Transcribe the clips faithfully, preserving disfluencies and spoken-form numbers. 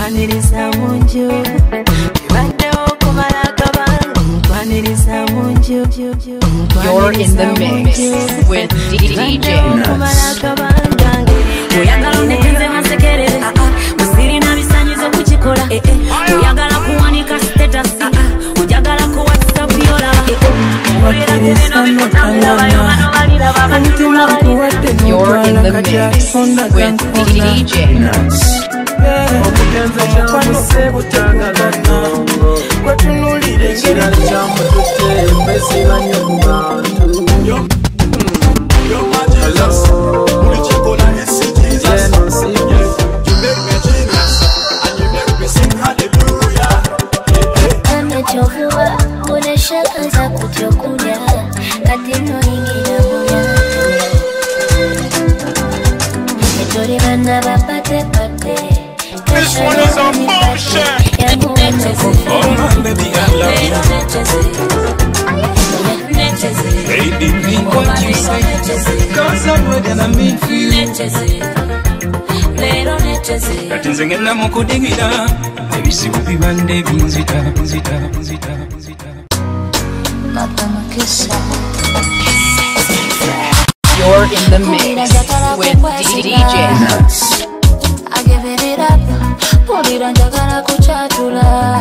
nkwaniriza munju baddewo kumala kabanga nkwaniriza munju. You're in the mix with D J kumala kabanga oyagala ondekenze masekerere musirina bisanyizo kukikola oyagala kuwanika status oyagala ku WhatsApp yola You're in the mix with D J This one is a bullshit. Oh man, baby, I love you. Baby, mean what you say, cause I'm ready and I mean for you. Katinze ngena mukudigida ebisibu bibande binzita binzita binzita binzita. You're in the mix with D J I give it up, pulira njagala kuchatula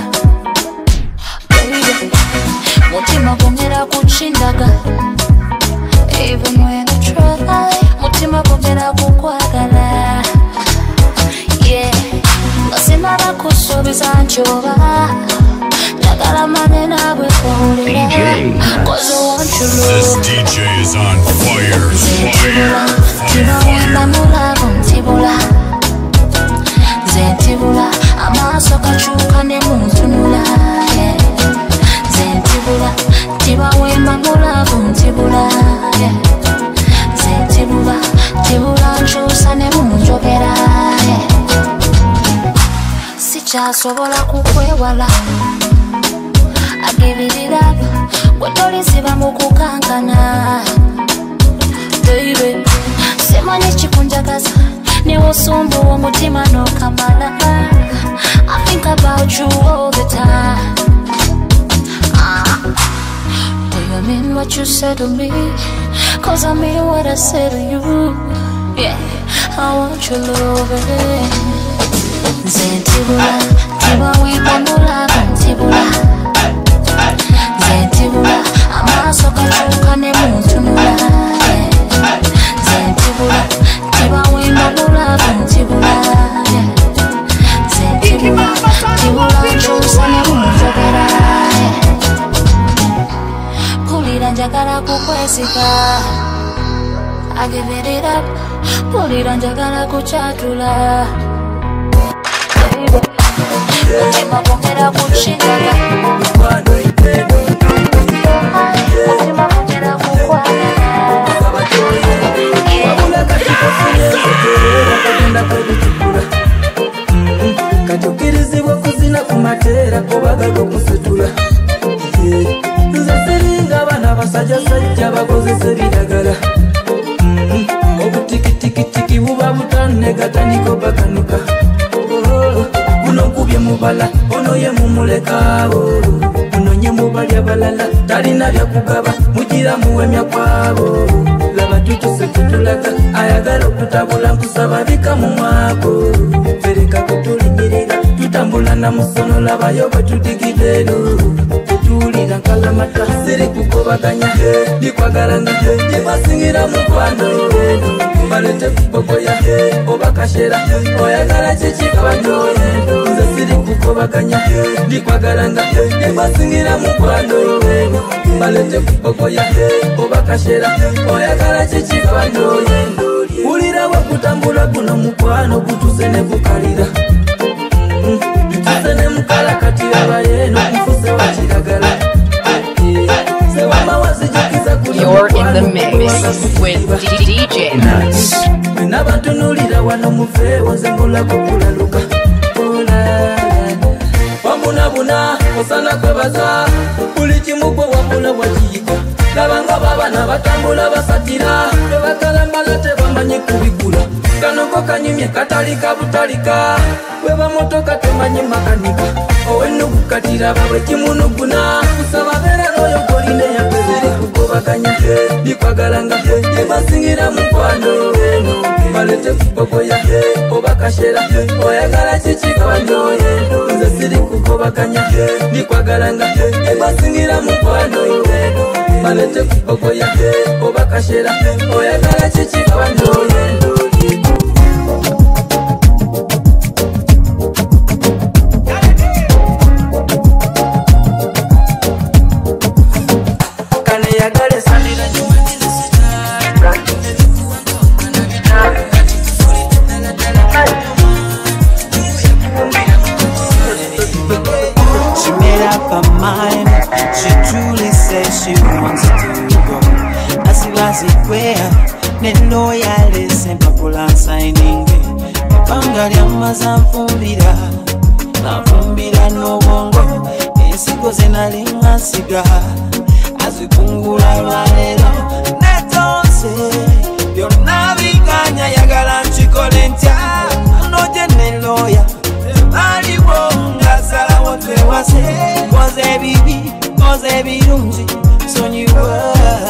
mutima gongera kuchindaga even when I try mutima gongera kukwagala yeah nasimara kusubiza nchoba njagala manena bwe kuwulira cause I want you love. This D J is on fire, fire, fire. Zentibula amaso kachuka ne muntunula Zentibula tiba wema mulavu ntibula Zentibula tibula nchusa ne munjogera Sichasobola kukwewala I give it up kwetolisiba mukukankana Baby semanye chikunjagaza Newo sumbu wa mutima no kamala I think about you all the time ah. Do you mean what you said to me? Cause I mean what I said to you. Yeah, I want your love Zentibula, tiba wimba mulaga ntibula Zentibula, amaso kachuka ne muntunula Zentibula, tiba wimba mulaga ntibula Zentibula, tibula nchusa ne munjogera Pulira njagala kukwesika I give it up, pulira njagala kuchatula Mutima gongera kuchindaga Mutima gongera kukwagala Katukirizibwa kuzina kumatera kubaga gokusitula Nze siringa bana basajja sajja bakozesa ebiragala Obutikitikitiki buba butane gataniko bakanuka Kuno kubye mubala ono ye mumulekabo Munonye mubalya balala talina byakugaba mugira muwemya kwabo Laba tutuse kutulaga ayagala okutabula nkusaba bika mu mwako Fereka kutulinyirira tutambula na musono labayo bwe tudigidero Tutulira nkalamata siri kukobaganya Nikwagalanga jibasingira mukwano Balete kubogoya oba kashera oyagala kiki kabanyoyendo Nze siri kukobaganya Nikwagalanga jibasingira mukwano Balete kubogoya oba kashera oyagala kiki kabanyoyendo Ulira wakutambula kuno mukwano kutuze ne kukalira Tutuze ne mukala kati abayeno kufuse wa kiragala You're in the mix with D J Nuts. Nabatunulira wano mufewo nze mbulako kulaluka wambunabuna osana kwebaza buli kimu gwe wambula wakiyika labanga babana batambula basatira tebakalambala tebamanyi kubigula kanoko kanyumye katalika butalika weba motoka temanyi makanika owenukukatira bawe kimunuguna kusaba bera noyo koline yakwezeri kugobaganya bikwagalanga yebasingira mukwano balete kubogoya obakashera oyagala kikikwanjo nze siri kugobaganya bikwagalanga yebasingira mukwano balete kubogoya obakashera oyagala kikikwanjo Neno ya lese mpakula signing Panga lya mazamfumbira Nafumbira n'obongo Ensigo zenalinga siga Azikungula lwalero Netonse byonna biganya yagala nchikole ntya Noje neloya Aliwo ngasalawo twewase Koze bibi, koze birungi Sonyiwa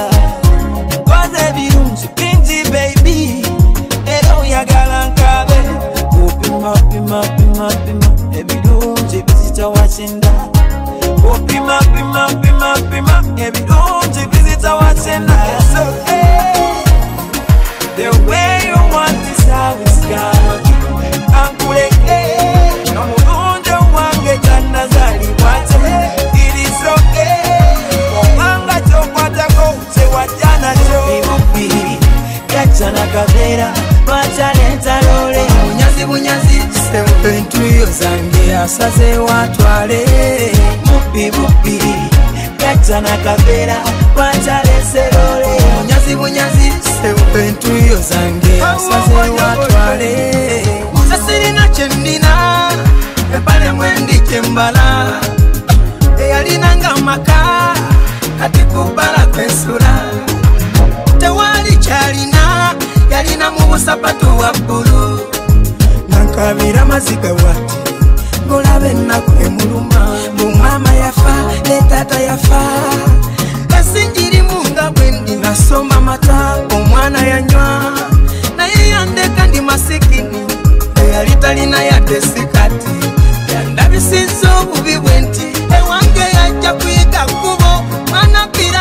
Koze birungi baby, hello ya galankabe. Opima, pima, pima, pima. Every day, visitor watching that. Opima, pima, pima, pima. Every day, visitor watching that. So hey, the way you want this how it's gonna be. I'm cool, hey. No more don't want get another watch. It is okay. Omanga chopata go, say what jana cho. Jana kavera, bachalenta lole Munyazi munyazi, sempentu yozange asaze watwale Mupi mupi, jana kavera, bachalese lole Munyazi munyazi, sempentu yozange asaze watwale Musasiri na chendina, epale mwendi kembala Eyalina nga maka, katikubala kwensula Tewali chalina Yalina mu sapatu wa bulu Nankabira maziga wati Ngolabe naku emuluma Mumama yafa, le tata yafa Kasinjiri munga bwendi Nasoma mata, omwana yanywa Naye yandeka ndi masikini Eyalitalina yate sikati Yandabisizo bubi bwenti Ewange yajja kuyiga kubo Manapira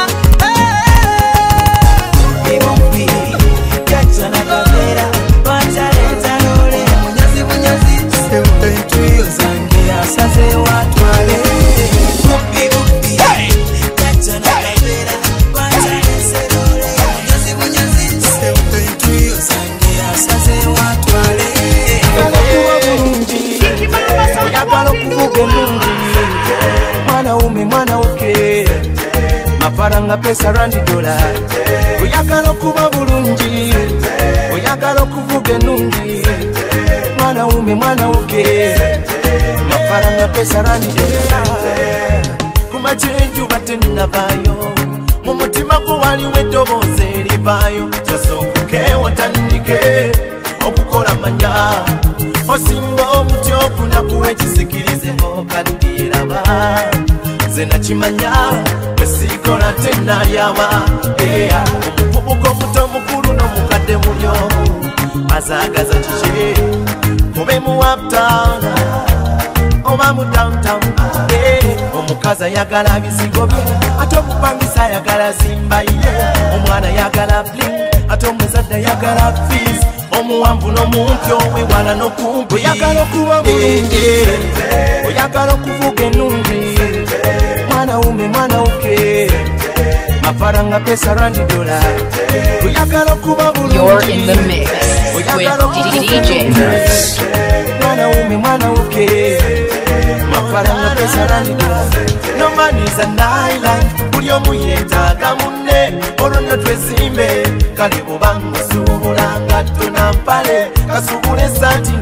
Saze watwale Mupi mupi Kachana kabera Bachale serole Munyazi munyazi Sempentu yozange Saze watwale Oyagala kuwa bulungi Oyagala kuvuga ennungi Mwana ume mwana uke Mafaranga pesa randi dola Oyagala kuba bulungi Oyagala kuvuga ennungi Mwana ume mwana uke Mafaranga pesa rani dola Kumachenju batenda bayo Mumutima kuwali wedoboze libayo Jasokuke watandike Okukola manya Osimba omuti okuna kuwe chisikirize Okadira Zena chimanya Mesikola tena yawa Ea Omukubuko muto mukuru no mukade mulyo Azagaza chiche Mube mu uptown Oba mu downtown yeah. Omukazi ayagala bizigo bye ate omupangisa ayagala simba ye omwana ayagala bling ate omuzadde ayagala fees omuwanvu n'omumpi owewala n'okumpi oyagala okuba bulungi oyagala okuvuga ennungi mwana wume mwana wuke mafaranga pesa randi dola oyagala okuba bulungi You're in the mix with D J Nurse. Mwana wume mwana wuke mafaranga pesa randi dola no man is an island buli omu yeetaaga munne olwo twezimbe kale bw'obanga osuubula ngatto na mpale kasuubula essaati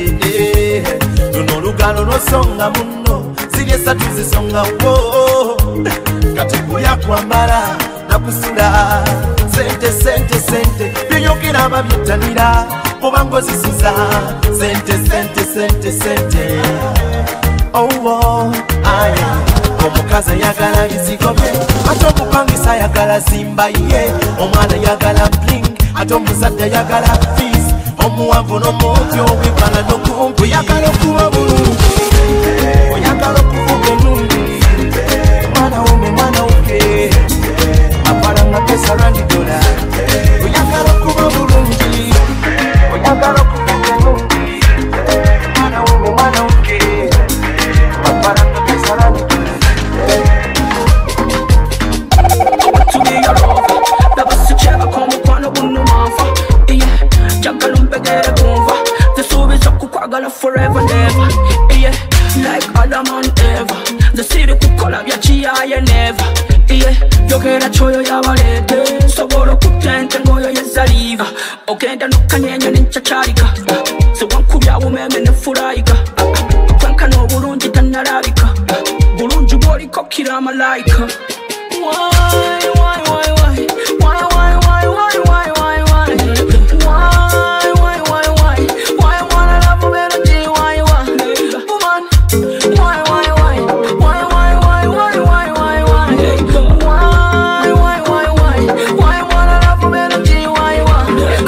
nange luno olugalo lw'osonga munno ziri essatu zisonga wo kati kulya kwambala nakusula sente sente sente byonyogera ababyettanira obango zisiza sente sente sente sente oh oh aye omukazi ayagala bizigo bye ate omupangisa ayagala zimba ye omwana ayagala bling ate omuzadde ayagala fees omuwanvu n'omuti owibala n'okumpi oyagala okuba bulungi oyagala okuvuga ennungi mwana wume mwana wuke abalanga pesa randi dola oyagala okuba bulungi oyagala okuvuga ennungi mwana wume mwana wuke abalanga pesa randi dola to be your lover ndabasicheka ko mukwano guno mafa yeah jagala umpegere kumva zisubiza kukwagala forever never yeah like Adam and Eva zisiri kukola byakiyaye never yeah yogera choyo yabalete sobolo kutente ngoyo yezaliva ogenda nokanyenyo nenchacharika sewankubya umeme nefurayika kwankana obulungi tanalabika bulungi bwoliko kira malaika. Why, why, why, why, why, why, why, why, why, why, why, why, why, why, why, why, wanna love a melody, why, why, woman, why, why, why, why, why, why, why, why, why, why, why, why, why, why, why, wanna love a melody, why, why.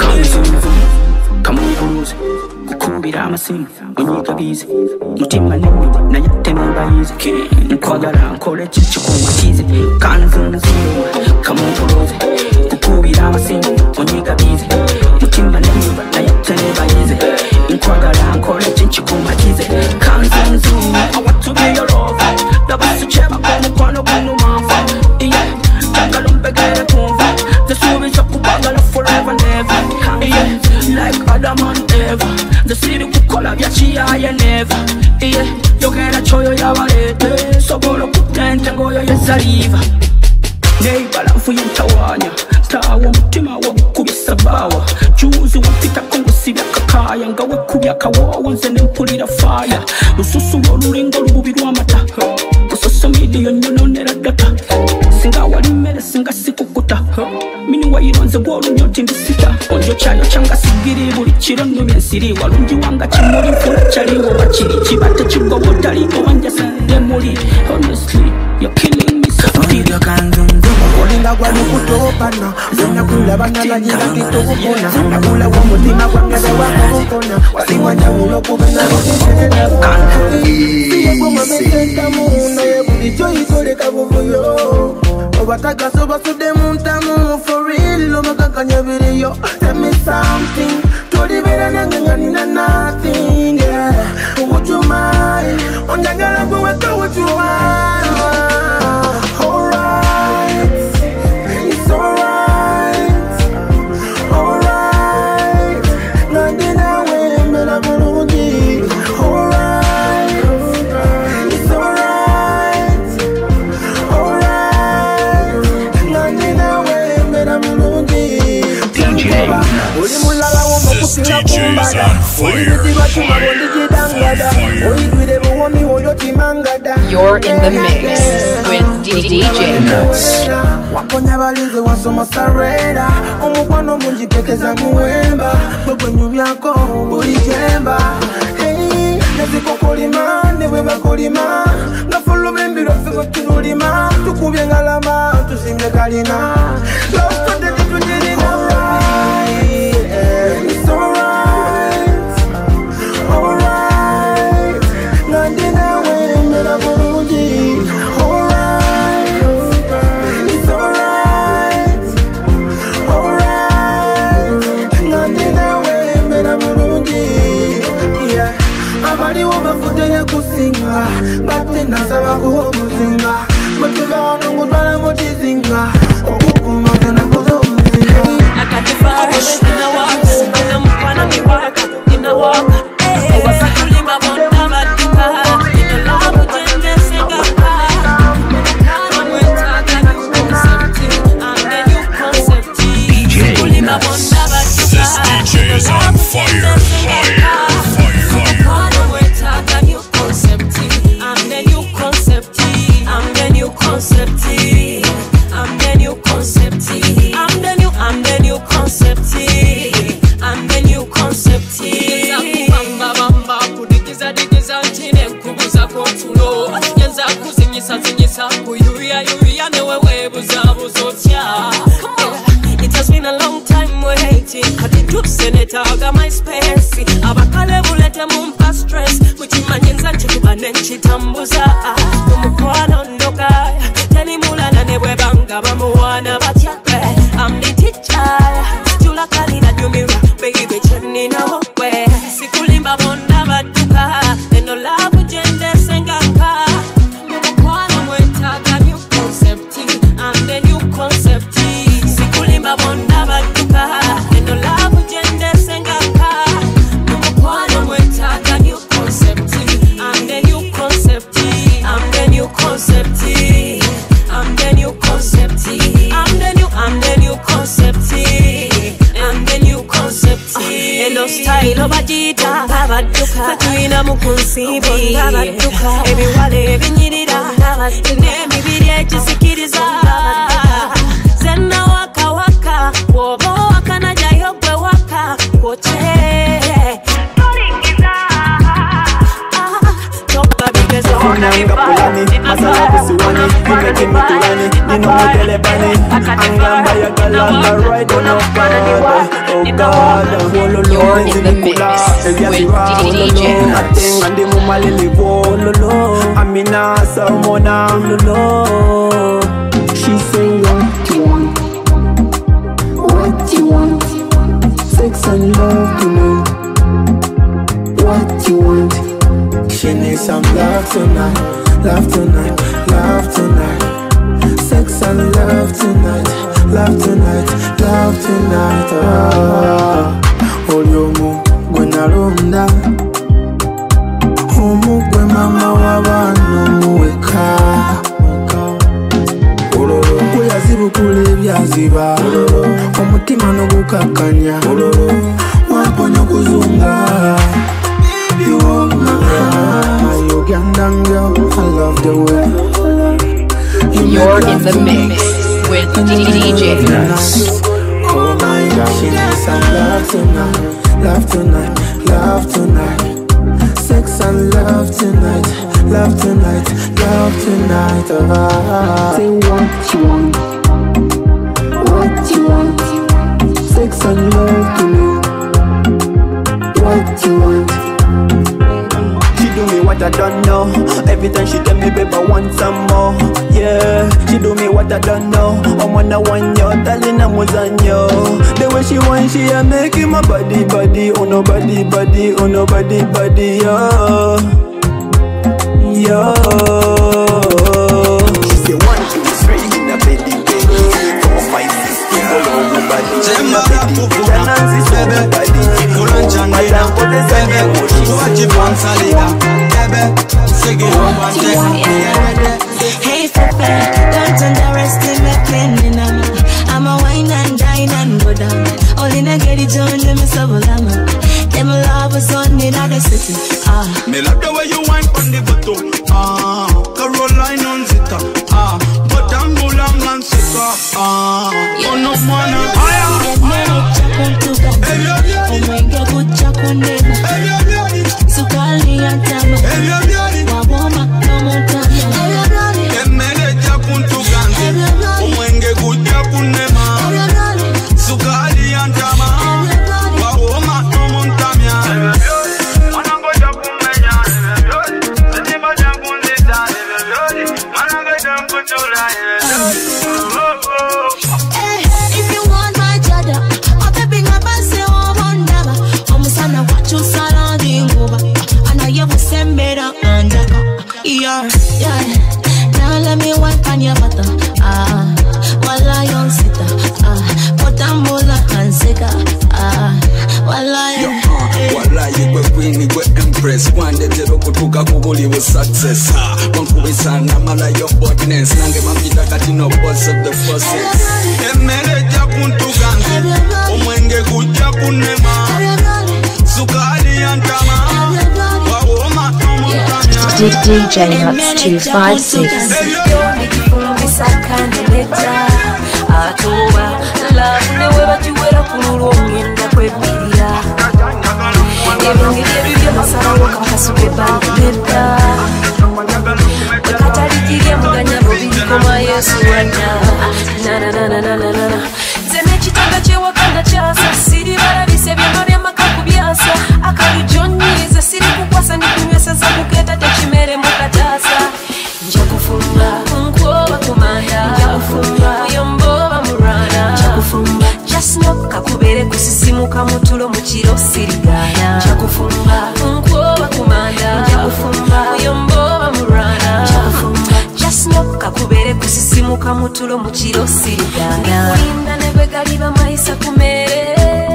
Come on, cruise, kukubira amasimu, unyiga bize, mutima n'enyuma, nayatemba yize, nkwagala nkole kikikumatize, kanzunzu, kamukuloze, kukubira amasimu, unyiga bize, mutima n'enyuma, nayatemba yize, nkwagala nkole kikikumatize, kanzunzu. I want to be your lover, ndabasicheba ko mukwano guno mafa, yeah, jagala umpegere kumva, zisubiza kukwagala forever never, yeah, like Adam and Eva, zisiri kukola byakiyaye never, yeah, yogera choyo yabalete sobolo kutente ngoyo yezaliva neibalafu yentawanya tawo mutima wagukubisa bawa juzi wapita kongusibya kakaya nga wekubya kawowo nze nempulira faya lususu lw'olulingo lububi lw'amata ku social media nyononera data singa wali mmere singa sikukuta mini wayironze gw'olunyoti ndisita onjo kyayo kyanga sigiri buli kiro nnumya ensiri walungi wanga kimuli nfuna kyaliwo bakiri kibate kigobo taliwo wanjasadde muli honestly you're killing me softly olinga gwali kutopana zonya kulabana nagira kitokona nakula wa mutima gwange wakokona wasiwanya ulo kubena siye goma mesenta muno yebulicho ikoleka buvuyo obataka soba sude muntamu for real omakakanya biriyo tell me something tolibera nangangani na nothing yeah would you mind onjangala kuweka would you mind. This D J is on fire, fire, fire. You're in the mix with D J Nuts. Wakonya balize wasoma sarera omukwano mungi pekeza muwemba bwenyu byako buli jemba hey nezikokolima newe bakolima ngafulu bembiro fiko tulima tukubye ngalama tusimye kalina lost the tunjirina right it's alright alright nandina we mera bulungi alright it's alright alright nandina we mera bulungi yeah abaliwo bafudde kusinga batte nasaba ko muzinga mutubano ngutwala mukizinga okukuma kana kozo muzinga akatifa ina waka ina mukwana miwaka ina waka wasatulima bonda matika ina labu jende singa This D J is on fire, fire, fire, fire. I'm the new concept. Nanga my space abakale bulete mumpa stress muchimanye nzanche kuba nenchitambuza umukwano ndoka teni mulana nebwe banga bamuwana batyakwe I'm the teacher jula kalina dumira baby cheni na wokwe sikulimba bonda baduka eno love gender sengaka umukwano mwetaga new concept I'm the new concept sikulimba bonda baduka eno love gender sengaka umukwano mwetaga new concept I'm the new concept I'm the new concept I'm the new concept I'm the new I'm the new concept I'm the new concept eno style obajita babaduka tuina mukunsibi babaduka ebiwale ebinyirira n'emibiri egisikiriza zenna waka waka woba waka najayo gwe waka kwoche Nanga pulani, masala kusiwani, imeki miturani, nino motele bani, angamba ya galanga right on up God, oh God, wololo, nzimikula, evyasiwa, wololo, atenga ndi mumalili wololo, amina salmona, wololo. She say what you want, what you want, sex and love tonight, what you want. She needs some love tonight, love tonight, love tonight. Sex and love tonight, love tonight, love tonight. Ah, Olyomu gwenalonda, omu gwe mama w'abaana omuweka. Gwe yazibukula ebyaziba, omutima n'ogukakanya, wamponya okuzunga. You are my Ugandan girl, I love the way you You're in the mix with D J Nuts. Oh my God, she needs some love tonight, love tonight, love tonight. Sex and love tonight, love tonight, love tonight. Ah. Say what you want, what you want. Sex and love tonight, what you want. Do me what I don't know. Every time she tell me, babe, I want some more. Yeah, she do me what I don't know. I'm on a one yo, telling her muzanyo. The way she want, she a making my body, body, oh no body, body, oh no body, body, yo, yo. She say one, two, three, in a baby, baby. Four, five, six, people on the body. Jemma, baby, Janansi, so body. Madame, put the same emotion. Hey, Pepe, don't underestimate me. I'm a wine and dine and go down. All in a get it on them is a lama. Them lovers on in other city. Ah, me love the way you wine on the bottom. Ah, Caroline on zita. Ah, but I'm going on zita. Ah, you know man, I am. Oh my God, good jack on them. So call me and tell me. Waboma, no more time. Emele japuntu ganze, umwenge kujapunema. Sukali antama, waboma no montamia. Manango japunmenya, seniba japunzita, manango japunchula. If you want my jada, I'm pepping up and say, oh, wonder. I'm sana what you surrounding over. And I have send better and yeah, yeah. Now let me wipe on your butter. Ah, while I on sita. Ah, put a mola and sika. Ah, while I While I you queen, you empress. One day zero kutuka kuguli with success. Ha, one kubisa na mala your boldness. Nange mambita katino boss of the forces. Emele japuntu ganze, umwenge kujapunema. Sukali antama, waboma no montamia. D J Nuts two five six. Nze n'ekitanga kyewakanda kyasa siri balabise byama byamakaku kukasa ndikunywesa zakuketa techimere mukatasa njakufumba nkuoba kumanda njakufumba uyomboba murana njakufumba jasnoka kubere kusisimuka mutulo mukiro sirigana njakufumba nkuoba kumanda njakufumba uyomboba murana njakufumba jasnoka kubere kusisimuka mutulo mukiro sirigana ndikulinda nebwegaliba maisa kumere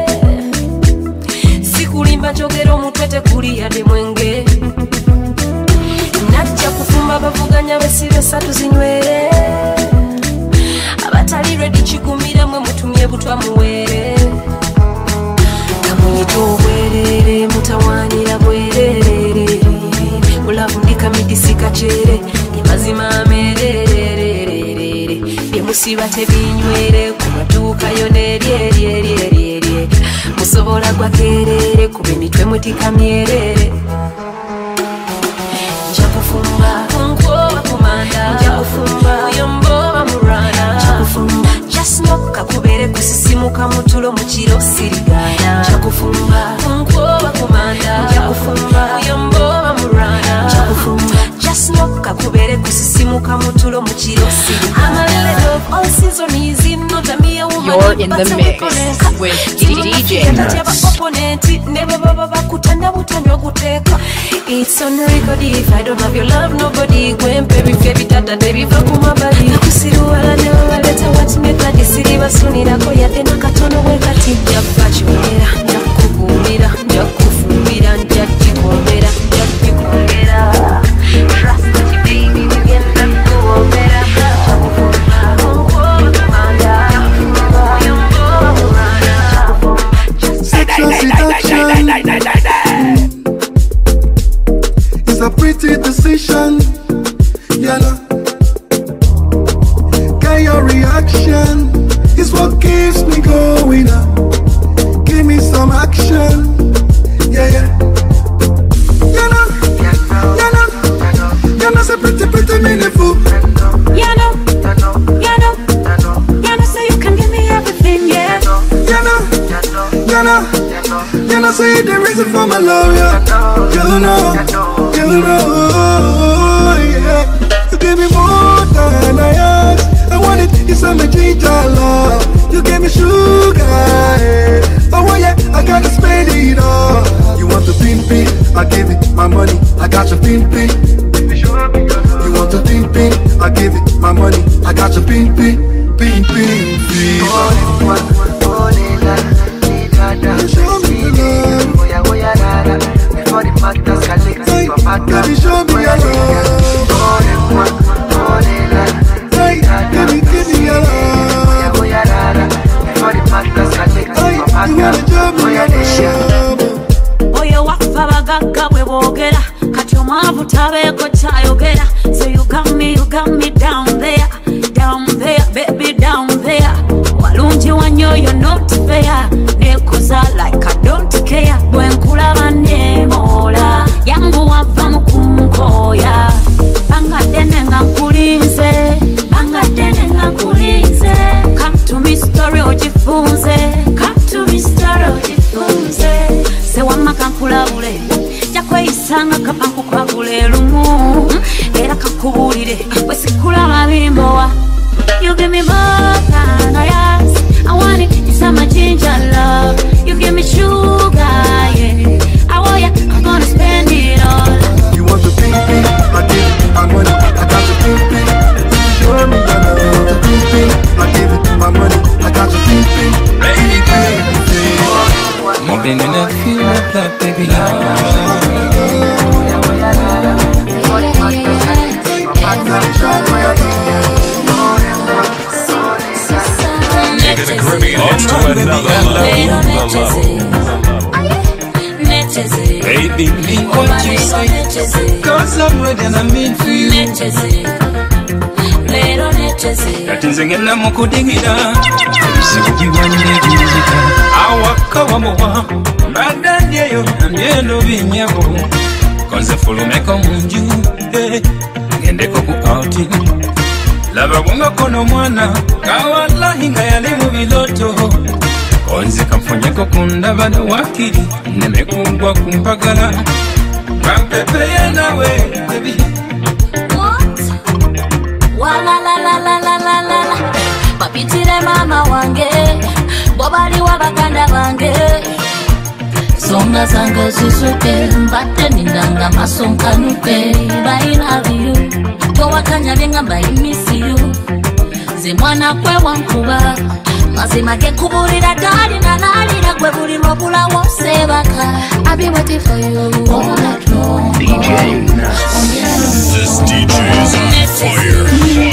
sikulimba njogera omutwe tekuli yadde mwenge najja kufumba bavuganya besibe satu zinywere abatali redi kigumira mwe mutumye butwa muwere kamuyita obwerere mutawanira bwerere bulavu ndikamidisika kyere emazima amererererere byemusiba tebinywere ku maduuka yo neryeryeryeryerye musobola gwakerere kuba emitwe mutikamyerere njakufumba nkuoba kumanda njakufumba uyomboba murana njakufumba jasnoka kubere kusisimuka mutulo mukiro sirigana njakufumba nkuoba kumanda njakufumba uyomboba murana njakufumba jasnoka kubere kusisimuka mutulo mukiro sirigana. You're in the mix with D J It's on record if I don't have your love nobody Gwen baby baby tata baby vakuma bali nakusiruwala newabaleta watimeka disiriba sunirako yate nakatono wekati njakukachumira njakukugumira njakufumbira njakikuombera njakikongera trust me baby nigenda kuombera It's a pretty decision, you know. Get your reaction, it's what keeps me going up. Give me some action, yeah, yeah. You know, you know, you know, so pretty, pretty meaningful. You know, you know, you know, so you can give me everything, yeah. You know, you know, you know, so you're the reason for my love, yeah. You know, you know, yeah. You give me more than I ask. I want it, it's a ginger love. You give me sugar, yeah. Oh yeah, I gotta spend it all. You want the pin pin, I give it my money. I got your pin pin. You want the pin pin, I give it my money. I got your pin pin, pin pin, pin. Show me your love. Hey, baby, show me your love. Hey, baby, give me your love. Hey, you wanna show me your love. Oyo wakufa bagagga bwe boogera kati omwavu tabeeko kyayogera. So you got me, you got me down there, down there, baby, down there. Walungi wanyo, you're not fair. Nekoza like I don't care. Bwe nkulaba neemola yangu wava mu kunkoya. Bangadene nga nkulinze, bangadene nga nkulinze. Come to me story ogifunze, come to me story ogifunze. Sewamma kankulabule jakweyisanga kapa nkukwagule lumu era kakubulire bwe sikulaba bimbowa. You give me more than I ask. I want it, it's a my ginger love. You give me sugar, yeah. I want ya, I'm gonna spend it all. You want the pink pink, I give it my money. I got your pink pink. Show me your love. You want the pink pink, I give it my money. I got your pink pink. Baby, More than enough, feel like that, baby. Nigga, the Caribbean, it's to another level. Baby, mean what you say, cause I'm ready and I mean for you. Kati nze ngenda mu kudigira ebisibukiwa n'ebinzika awaka wamuwa mbaddanyeyo nambyendo binyabo konze fulumeko mu nju ngendeko ku outing laba bwongako n'omwana kawallahi nga yali mu biloto konze kamfunyeko ku ndaba ne wakiri nemekugwa ku mpagala Bampepe nawe, baby. What? Wala la la la la la la la. Papitire mama wange, bobali wabakanda bange. Songa zanga zisuke, mbate nindanga masonka nuke. I love you, towa kanya venga I miss you. Ze mwana kwe wankuba, mazima ke kuburira dali na nali na kwe buri mobula wosebaka. I'll be waiting for you all night long. D J This D J is on fire.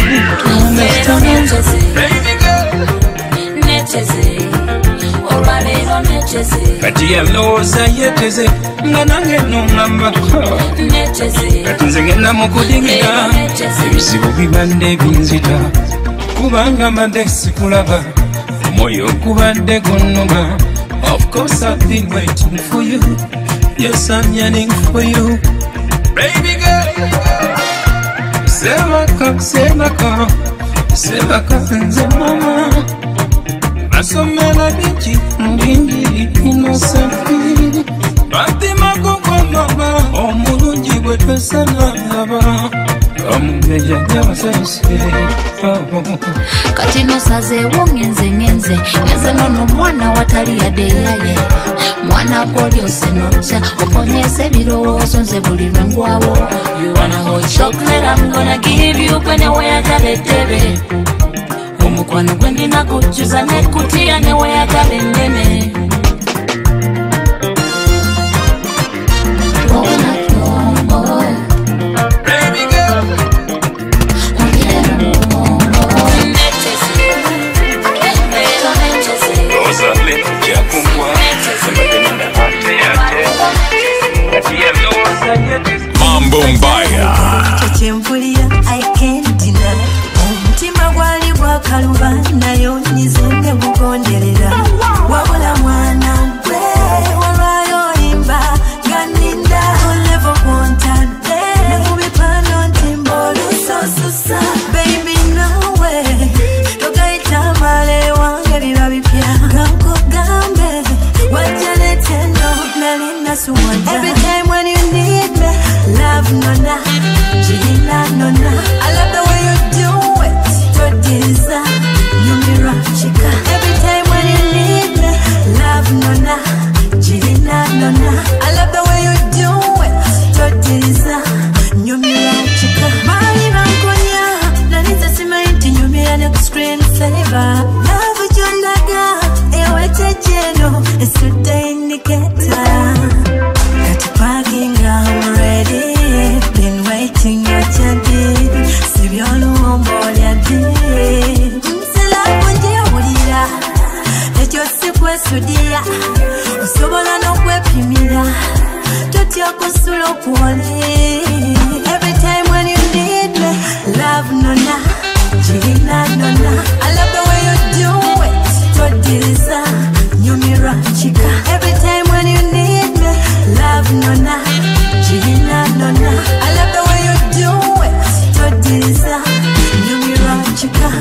Baby girl. Netcheze, oralero netcheze. Kati ya loza yeteze, nga nange nungamba. Netcheze. Kati nze ngenda mu kudingira, ebizibu bibadde binzita. Kubanga mbadde sikulaba, omwoyo gubadde gunnuga. Of course I've been waiting for you. Yes, I'm yearning for you. Baby girl. Sebaka, sebaka, sebaka nze mama. Asomela bingi, ndingi, innocently. Batima kukwa mama, omulungi gwe twesana laba. Kamugeja nyabasase, oh. Kati nosaze wongenze ngenze, ngenze nono mwana watali yadeyaye. Mwana koli osenocha, oponyese birowoozo nze buli lwengwawo. You wanna hold chocolate, I'm gonna give you kwenye weyagala ettebe. Omukwano gwe ndina kujjuza nekutiya ne weyagala ennene. Mambo Mbaya. Chempulia, I can't deny. Omutima gwali gwakaluba nayo nyizenge gugonderera. Wabula mwana gwe olwayo imba ganinda olevo kontadde nekubipano ntimbo lusosusa. Baby no way togaita male wange biba bipya gankugambe wajaneteno nalinda suwanja. Every time when you need me, love nona, Gina nona. I love the way you do it, Todiza, Numira chica. Every time when you need me, love nona, Gina nona. I love the way you do it, Todiza, Numira chica. Mali rankonya, naniza simaiti Numira next screen saver. Love jondaga, ewe tejeno, esuta indicator. Parking, I'm ready. Been waiting your chance. Sibyolo mbolia di. Msela kunje ulira. Ejo sikwe sudia. Usobola no kwepimira. Toti akosulo kwoli. Every time when you need me, love nona, Gina nona. I love the way you do it. Todiza, Numira chica. Every time when you need me, love nona, Gina nona. I love the way you do it. Todiza, Numira chica.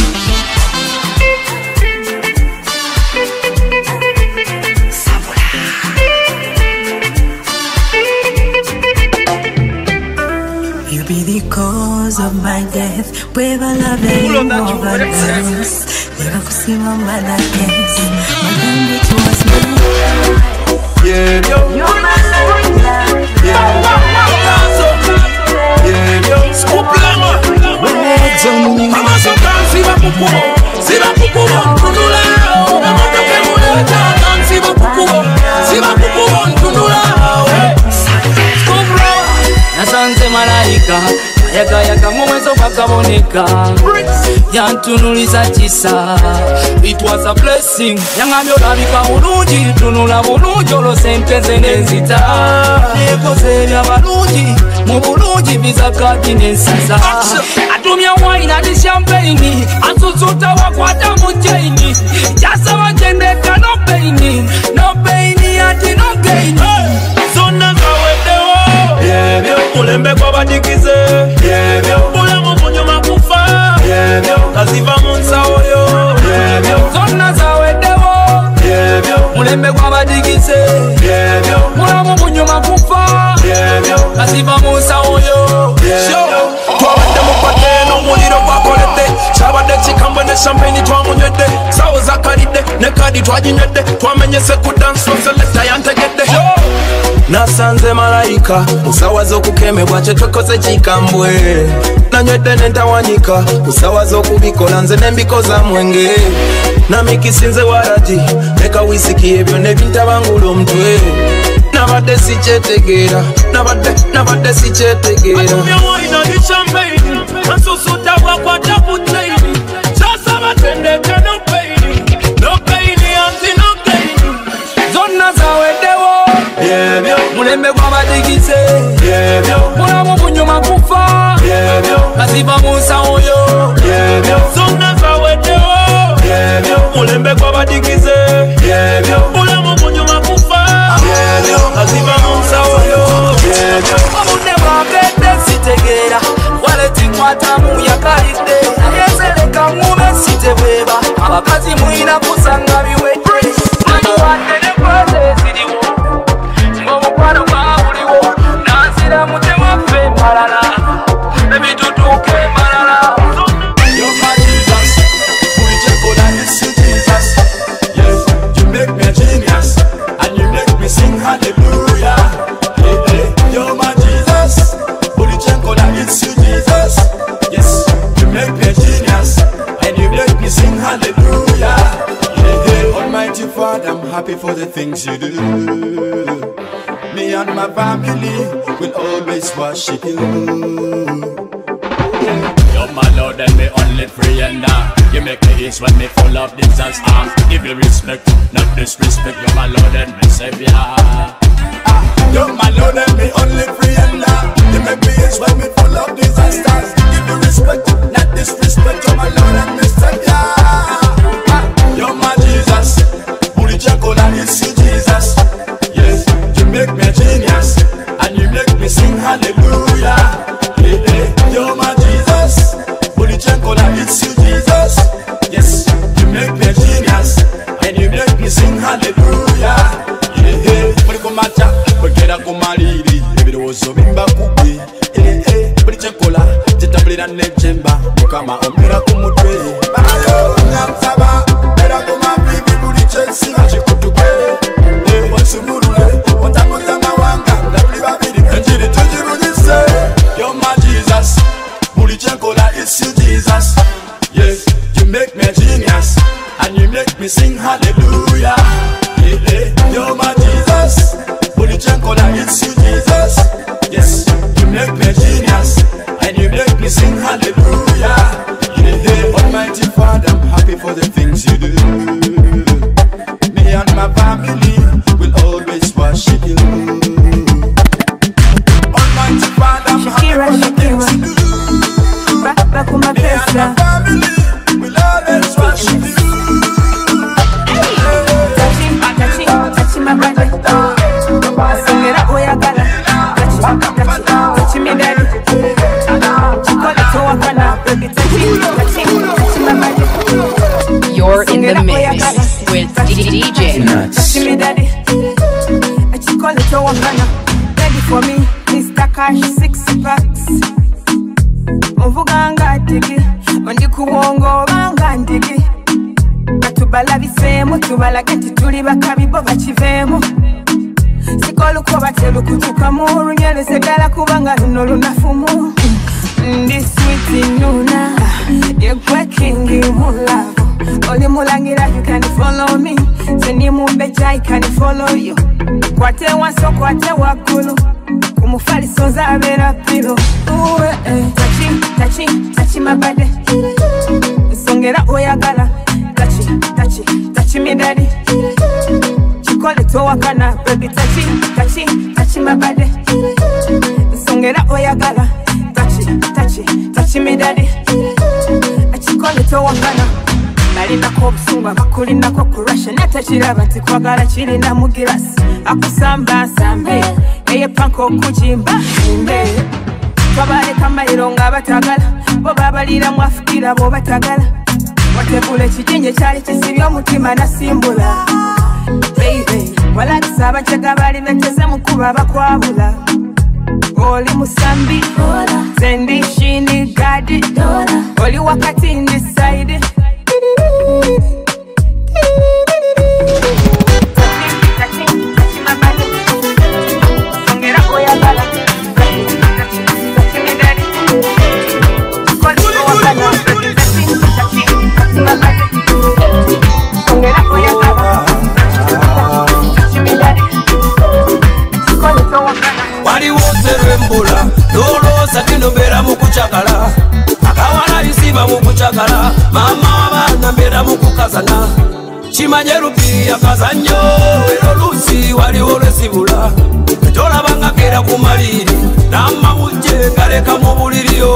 You be the cause of my death. Wherever love you overdose. Never kusimama na kesi. My baby was mine. Yeah, yo. You're my life. Yeah, yeah, yo. Scoop lama. Mama soka siba kukubo, siba kukubo ntundula. Mama toke mule jana siba kukubo, siba kukubo ntundula. Scoop lama. Nasanze malaika, yaga yaga mwezo bakaboneka. Yantunuliza kisa, it was a blessing. Yangamyo labika bulungi, tunula bulungi olo senteze nenzita. Nekoze bya balungi, mu bulungi bizakati nensiza. Atumya wine adi champagne, asusuta wakwata mu chaini. Jasa wajendeka no pain, no pain ati no gain. Zona kawedewo, Yeah, yo. mulembe kwa badikize, Yeah, yo. mulemu kunyuma kufa, Yeah, yo. kaziva munsa oyo, Yeah, yo. Zonna zawedewo, Yeah, yo. mulembe kwa badikize. Yeah, yo. Mulamu munyuma kufa. Yeah, Kasiva musa oyo twabadde mukwate n'omuliro gwakoledde kyabadde kikambwe ne champagne twamunywedde sawo zakalidde ne kadi twaginywedde twamenyese ku dance selekta yantegedde nasanze malayika musawa z'okukemebwa kye twekoze kikambwe nanywedde nentawanyika musawa z'okubikola nze nembikoza mwenge namikisinze waragi leka wisiki ebyo nebintabangula omutwe nabadde sikyetegeera nabadde nabadde sikyetegeera zonna zaweddewo mulembe gw'abadigize mulamu bunyuma kufa kasiva musa oyo zonna zaweddewo mulembe gw'abadigize mulamu bunyuma kufa kasiva musa oyo obudde bwambedde sitegeera waletinkwatamu yakalidde nayezeleka mube sitebweba abakazi mwina kusanga biwedde aniwadde ne kweze eziriwo ng'omukwano gwawuliwo nanzira mutemwaffe mbalala nebitutuuka embalala Hallelujah, hey, hey, you're my Jesus. Bulichenko, that it's you, Jesus. Yes, you make me a genius, and you make me sing hallelujah. Hey, hey, Almighty Father, I'm happy for the things you do. Me and my family will always worship you. You're my Lord and me only friend. You make me ease when me full of disaster. Give you respect, not disrespect. You're my Lord and my Savior. Ah, you're my Lord and me only friend. You make me ease when me full of disasters. Give you respect, not disrespect. You're my Lord and my Savior. Ah, you're my Jesus. Bulichenko, that is you, Jesus. Yes, you make me a genius, and you make me sing hallelujah. Hey, hey, you're my Jesus. Bulichenko, that it's you, Jesus. Yes, you make me a genius, and you make me sing hallelujah. Yeah, yeah. Bulikomata, bugera kumaliri, ebirozo bimba kubbi. Eh, eh, Bulichenko la, tetambulira n'ejjemba, Mukama omera ku mutwe. Bayo nyansaba, era kumavivi bulichensinga kikutugwe. Eh, wansumulule, wantamuza mawanga, ndabuli babiri, enjiri tugibulise. You're my Jesus. Bulichenko la, it's you, Jesus. Yes, you make me a genius, and you make me sing hallelujah. Yeah, yeah, you're my Jesus. Bulichenko la, it's you, Jesus. Yes, you make me a genius, and you make me sing hallelujah. Yeah, yeah, Almighty Father, I'm happy for the things you do. Me and my family will always worship you. Almighty Father, I'm happy for the things you do. Back on my face, yeah. We'll always worship you. Touching, touching, touching my body. Sing it up, oh yeah, gotta. Touching, touching, touching me, daddy. Call it so up now, baby. Touching, touching, touching my body. You're in the mix with D J Nuts. Touching me, daddy. Call it so up now. Ready for me, Mister Cash, six packs. Mvuganga tiki, ondi kubongo banga ndiki. Katubala bisemo, tubala genti tuli bakabibo bakivemo. Sikolu ko batelu kutuka mu runyeleze dala kubanga luno lunafumu. Ndi sweet nuna, yekwe kingi mulavo. Oli mulangira you can follow me. Seni mumbeja I can follow you. Kwate wanso kwate wakulu. Kumufali sonza abera pilo. Uwe eh. Touching, touching, touching my body. Songera oyagala. Touching, touching, touching me daddy. Chikole to wakana. Baby touching, touching, touching my body. Songera oyagala. Touching, touching, touching me daddy. Chikole to wakana. Nalinako obusungu bakulinako kurasha natakiraba nti kwagala kirina mugirasi akusamba sambe eye panko okujimba imbe twabaleka amayiro nga batagala bo babalira mwafukira bo batagala wategula ekijinje kyali kisibye omutima nasimbula baby walakisa abajjaga bali beteze mukuba bakwabula Oli Musambi, Zendi Shini Gadi, Oli Wakati in this side. Mbula lolo satino mbera mukuchakala akawala isiba mukuchakala mama abana mbera mukukazana chimanye rupi akazanyo ero lusi wali olesibula tola banga kera kumaliri nama muje ngaleka mu buliriyo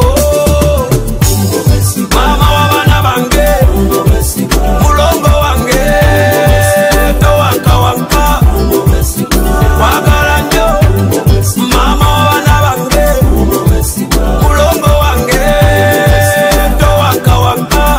mama wabana bange mulongo wange to wanka wanka wagala nyo mama wana wange mulongo wange to wanka wanka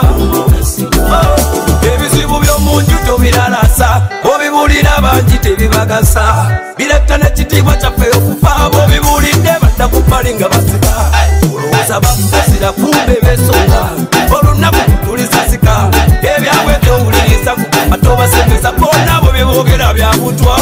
ebizibu by'omunju tobilalasa obibulira bangi tebibagasa birekta n'ekitiibwa kyaffe okufa bobibulidde badda ku bbali nga basika olowooza bafuzira kumbe besonga olunaku tulisasika ebyabwe towuliriza kugamba tobasembeza kona bo bibogera byabutwa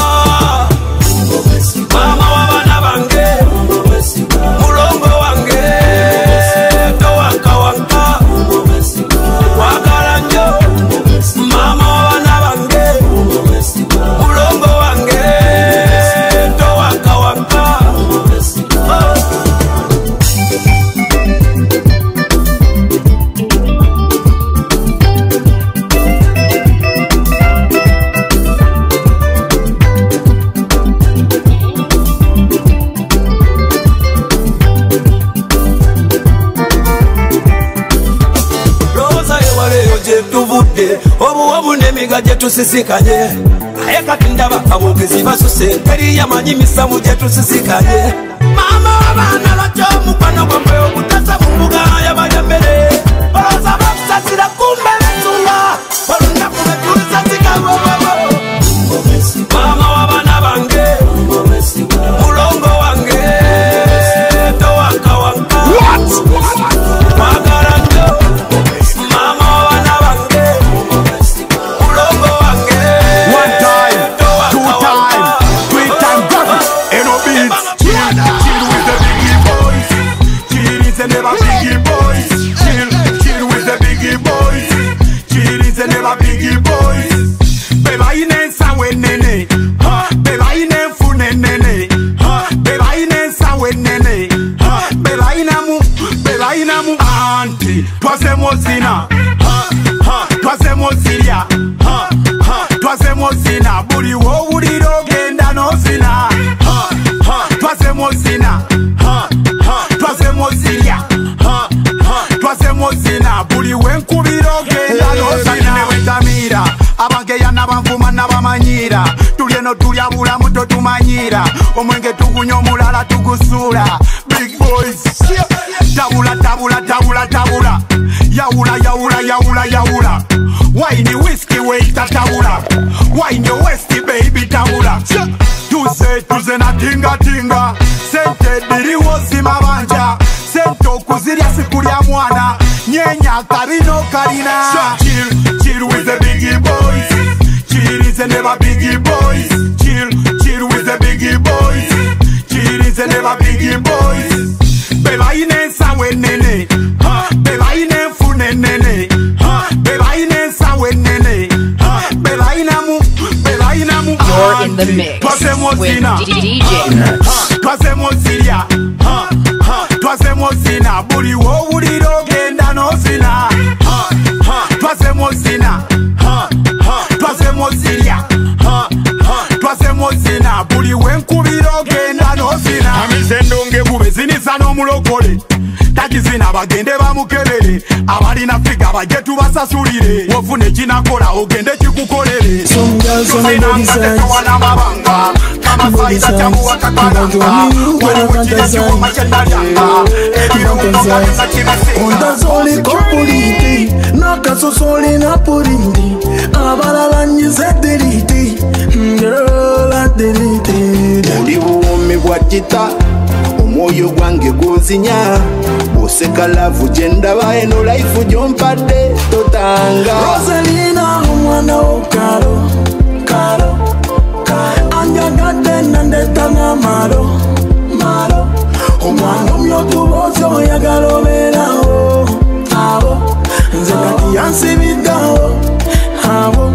mama wabana bange mulongo wange to wanka wanka wagala nyo mama wabana bange mulongo wange to wanka wanka obuwabu n'emiga gye tusisikanye naye kati ndaba abogezi basuse teri yamanyi misamu gye tusisikanye mama w'abaana lwaki omukwano gwamwe ogutasa mu mbuga y'abalyambere olowooza bakusasira kumbe besunga olunaku lwe tulisasika bobobo mama w'abaana bange mulongo wange to wanka wanka wagala nyo mama w'abaana bange mulongo wange one time two time three time got it ain't no beats chill chill with the biggie boys chill is never biggie boys chill chill with the biggie boys chill is never biggie boys beba inensa wenene ha beba inenfu nenene ha beba inensa wenene ha beba inamu beba inamu anti twase mozina ha ha twase mozilia ha ha twase mozina buli wo wuliro genda nozina ha ha twase mozina ha ha twase mozilia ha ha twase mozina buli wenkubiro genda nozina wetamira abangeya n'abanvuma n'abamanyira tulye no tulya bulamu totumanyira omwenge tugunya omulala tugusuula big boys tabula tabula tabula tabula yaula yaula yaula yaula wine whiskey waita tabula wine westy baby tabula tuze tuze na tinga tinga sente diriwo simabanja sente okuzirya sikulya mwana nyenya karino karina chill chill with the biggie boys chill is never biggie boys chill chill with the biggie boys chill is never biggie boys beba inensa wenene ha beba inenfu nenene ha beba inensa wenene ha beba inamu beba inamu You're in the mix with D J Nuts. twase mozilia ha ha twase mozina buli wo wuliro genda nozina ha ha twase mozina ha ha twase mozilia ha ha twase mozina buli wenkubiro genda nozina amizendonge bube zinisa n'omulokole takizina bagende bamukebere abalina figa bajje tubasasulire wofune kinakola ogende kikukolere wana mabanga kama faida tamuwa katalanga waliwutile kiwuma chendalyanga ebirunga kibisi ondazoli kopuliti nakasosoli napulindi abalala nyizediriti ngerola diriti oli buwumi bwa kita omwoyo gwange guzinya oseka lavu gyendaba eno life gyompadde totanga Rosalina omwana wo kalo kalo anjagadde nandetanga malo malo omwana omyotubozi oyagala obeerawo awo nze kati yansibiddawo awo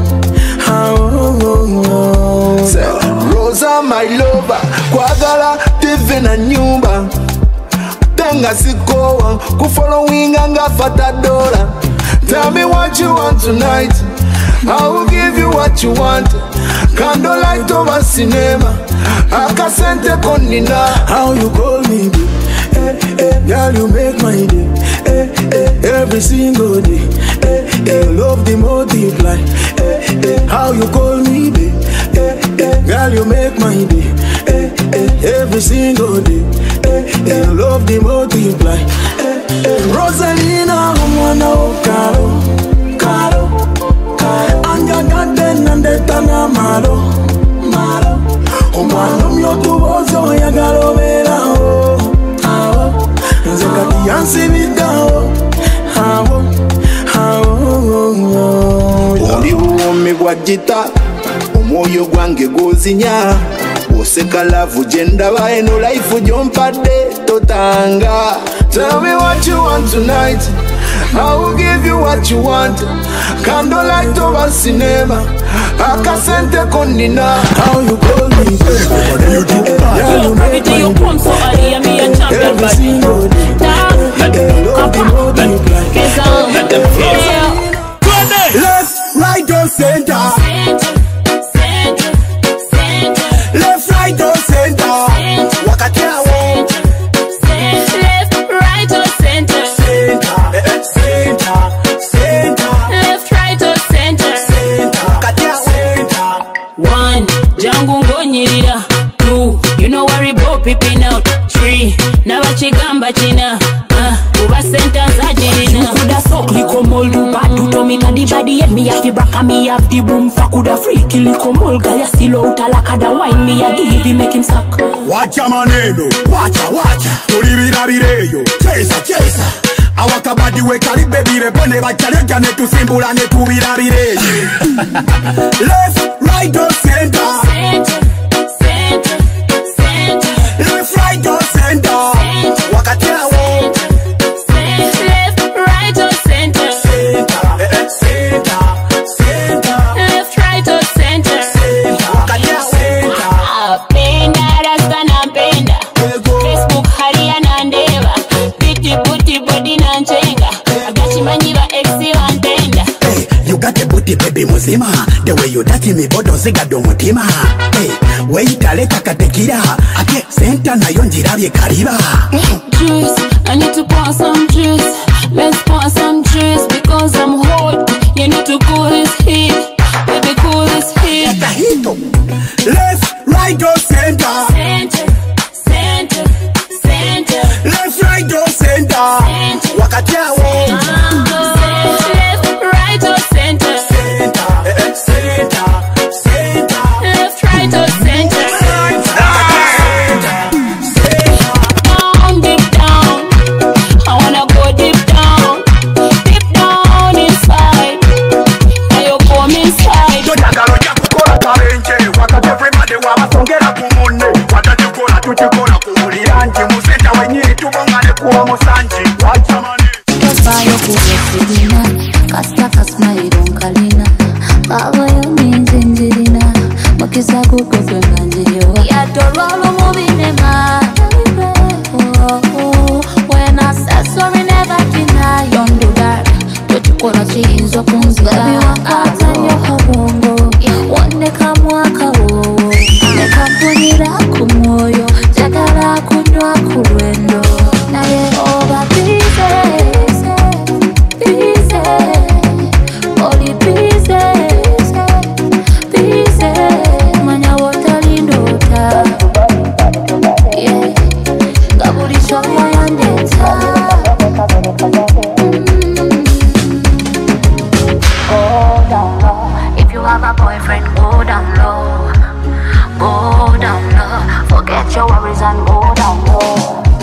Rosa my lover kwagala tive na nyumba tenga sikowa kufollowinga nga fata dola. Tell me what you want tonight, I will give you what you want. Candlelight over cinema, akasente konina. How you call me babe? Eh, eh, girl you make my day. Eh, eh, every single day. Eh, eh, love the multiply. Eh, eh, how you call me babe? Eh, eh, girl you make my day. Eh, eh, every single day. Eh, eh, love the multiply. Eh, eh, Rosalina omwana wo kalo kalo anjagadde nandetanga malo malo omwana omyotubozi oyagala obeerawo awo nze kati yansibiddawo awo awo oli buwoomi bwa gita omwoyo gwange guzinya oseka lavu gyendaba eno life gyompadde totanga. Tell me what you want tonight, I will give you what you want. Candlelight over cinema, akasente konina. How you call me baby? You do bad. You make me you come so early and me a champion. Every single day. Love the multiply. Let them flow. Left, right, or center. Center, center. Left, right, or center. Wakatia wo. Left, right or center. Center, center, center. Left, right or center. Center, wakatia center. One, jangu ngonyirira. Two, you know worry about peeping out. Three, nabachigamba china. Uh, uba center zajirina. Kuda sok liko moldu badu to me kadi badi and me have the back and me have the boom fa kuda freaky liko molga ya silo utalaka da wine me a give him make him suck. Wacha maneno, wacha wacha tulibira bireyo chesa chesa awakabadi we karibe bire bone bachale jane tusimbulane tubira bireyo. Left, right or center. Center, center, center. Left, right or center. Wakatia wo. Left, right or center. Center, center, center. Left, right or center. Wakatia center. Penda rasta na penda. Facebook haria na ndeva. Piti puti body na nchenga. Agachi manyiva exi wantenda. You got a booty baby muzima. The way you dati mi bodo ziga do mutima. Hey, wait aleta katekira. Ake center na yonjirabye kariba. Juice, I need to pour some juice. Let's pour some juice because I'm hot. You need to cool this heat. Baby, cool this heat. Left, right or center. Center, center, center. Left, right or center. Wakatia wo. Left, right or center. Center, center, center. Left, right or center. Down, deep down. I wanna go deep down. Deep down inside. Now you come inside. Totagalo ya kukola kalenje. Wakati everybody wabasongera kumune. Watachukula tuchukula kuhulira nji. Musenta wenyiri tubongane kuwa musanji. Wacha mani. Tofayo kuwesilina Kasta kasmairo nkalina Babayo ninzinzirina Makisa kukofwe nganjiriwa Yatololo mubinema oh, oh. When I said sorry never deny Don't do that Tochikola chiyinzo kunzira Baby wakata nyo kabongo Wande kamwaka wowo Nekampulira kumoyo Jagala kunywa kulwendo Naye oba bize If you have a boyfriend, go down low. Go down low. Forget your worries and go down low.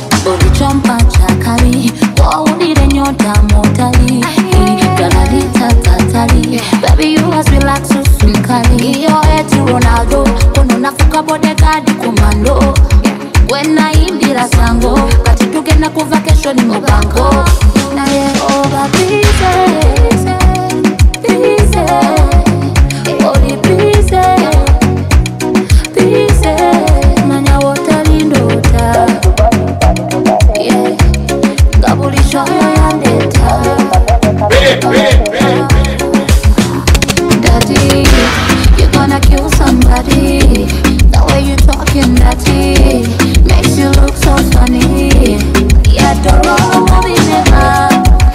na kuva kesho ni mubango. Na ye over busy, busy, only busy, busy. Manya wotali ndota, yeah. Gabulisho ya ndeta. Daddy, you're gonna kill somebody. The way you talking, daddy, makes you look so funny. Yeah, don't roll movie never.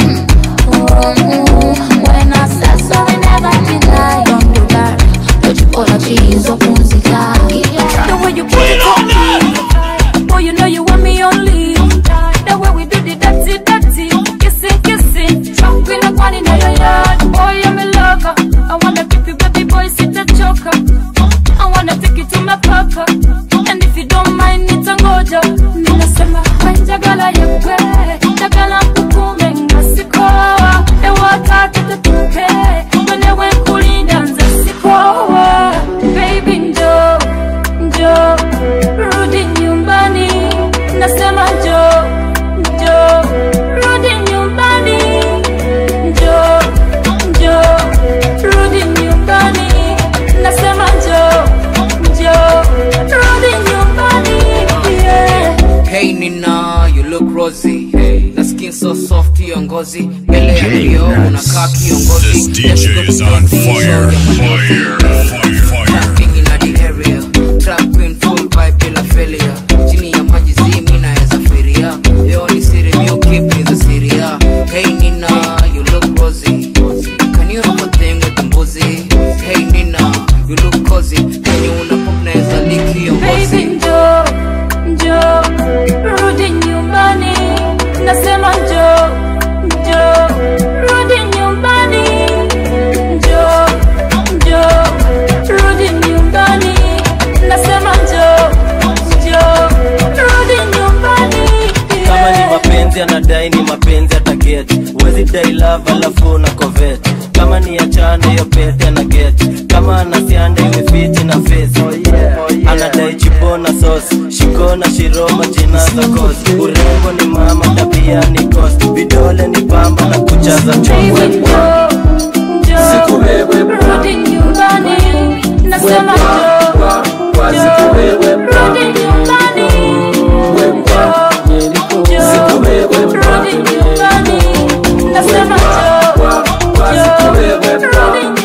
When I said so, I never deny. Don't do that. Don't you apologize or musica. The way you put it on me, boy, you know you want me only. The way we do the dirty, dirty, kissing, kissing, jumping like one in your yard. Boy, I'm a lover. I wanna keep you, baby boy, sit a choker. I wanna take you to my papa. And if you don't mind, it's a goja. Nina sema, wanjagala yekwe. Jagala kukume ngasikoa. Ewa kata tutuke. Mwenye wenkulinda nza sikoa. Baby njo, njo, rudi nyumbani. Nasema njo, njo, rudi nyumbani. Njo, njo, rudi nyumbani. Nasema njo, njo, rudi nyumbani. Yeah. Hey Nina, you look rosy. Hey, the skin so soft, yongozi. Bele ya kiyo, unakaa kiongozi. This D J is on fire, fire, fire, fire. Trapping in the area, trapping full vibe bila failure. Chini ya maji zimi na eza feria. Yo ni siri, you keep me the Syria. Hey Nina, you look rosy. Can you have a thing with the mbuzi? Hey Nina, you look cozy. Can you una pop na eza liki yongozi? Baby njo, njo, rudi nyumbani. Nasema njo, njo, rudi nyumbani. Njo, njo, rudi nyumbani. Nasema njo, njo, rudi nyumbani. Kama ni mapenzi anadai ni mapenzi atageti. Wezi dai love alafu na covet. Kama ni achane yo pete ana get. Kama anasianda iwe fiti na face. Oh yeah. Anadai chipo na sauce. Shiko na shiroma jina za kosi. Urembo ni mama tabia ni kosi. Vidole ni pamba na kuchaza chomwe. Njo, rudi nyumbani. Nasema njo, njo, rudi nyumbani. Njo, rudi nyumbani. Nasema njo, njo, rudi nyumbani.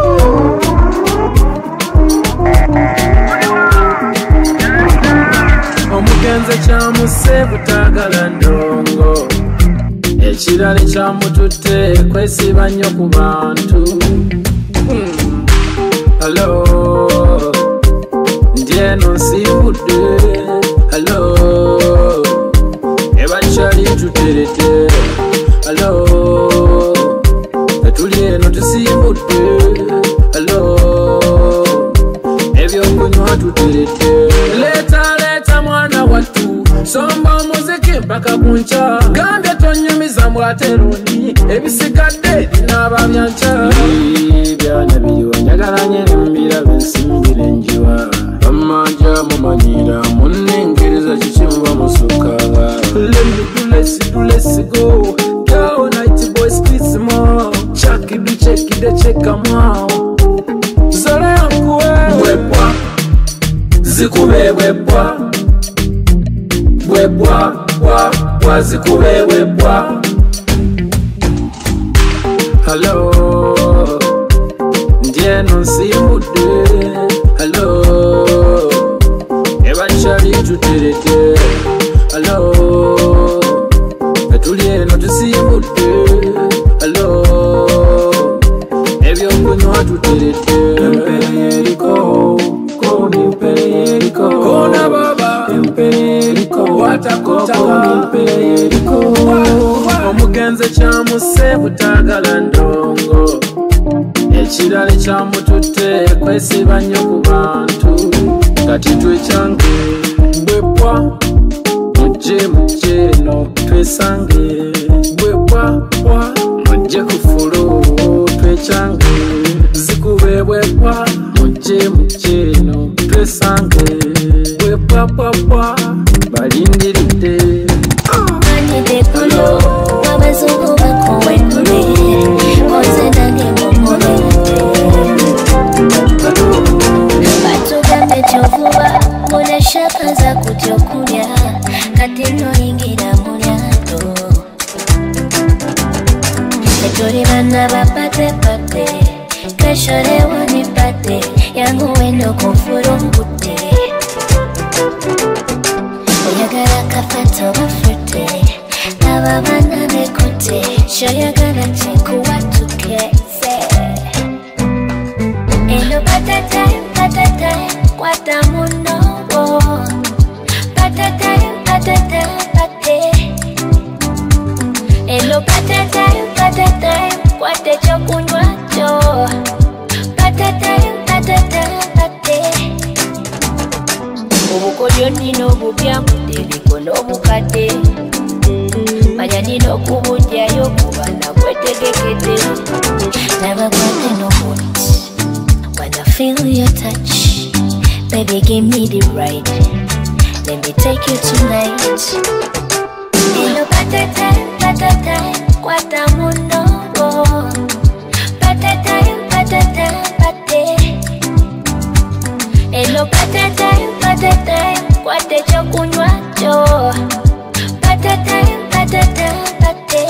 Omugenze kyamuse butagala ndongo. Ekirala kyamututte kwesiba nnyo ku bantu. Hmm. Hello, ndyeno nsibudde. Hello, ebakyali tuterete. Hello, etuli eno tusimbudde. Hello, ebyokunywa tuterete. Leta leta mwana watu, somba muziki mpaka kuncha. Gambye tonyumiza mbwateruni, ebisigadde binaba byancha. Byana biriwa njagala nyerembira bensimbire njiwa. Amanja mumanyira munengereza kikimuba musukala. Let me do let's do let's go. Go night boy squeeze more. Chuck it do check it de check em out. Zara yankuwe webwa zikube webwa webwa wa wa zikube webwa. Hello, ndyeno nsimbudde. Hello, ebakyali tuterete. Hello, etuli eno tusimbudde. Hello, ebyokunywa tuterete. Empere yeriko, koni empere yeriko. Kona baba, empere yeriko. Watakotaka, empere yeriko. Omugenze kyamuse butagala ndongo. Ekirala kyamututte kwesiba nnyo ku bantu. Kati twekyange bwebwa mujje mujje no twesange. Bwebwa bwa mujje ku fulu twekyange. Zikube bwebwa mujje mujje no twesange. Bwebwa bwa bwa balindiridde. turi bana bapate pate kesho leo nipate yangu wendo kufurungute oyagala kafato bafute nababana nekote shoyagala chekuwatukese eno patata patata kwata munobo patata patata pate eno patata patata kwate chokunywa cho patata patata pate obukodyo nino bupya muteliko n'obukadde manya nino kubudyayo kubana kwetegekete nabakwate n'omuti wanna feel your touch baby give me the ride let me take you tonight eno patata patata kwata munobo patata patata pate eno patata patata kwate chokunywa cho patata patata pate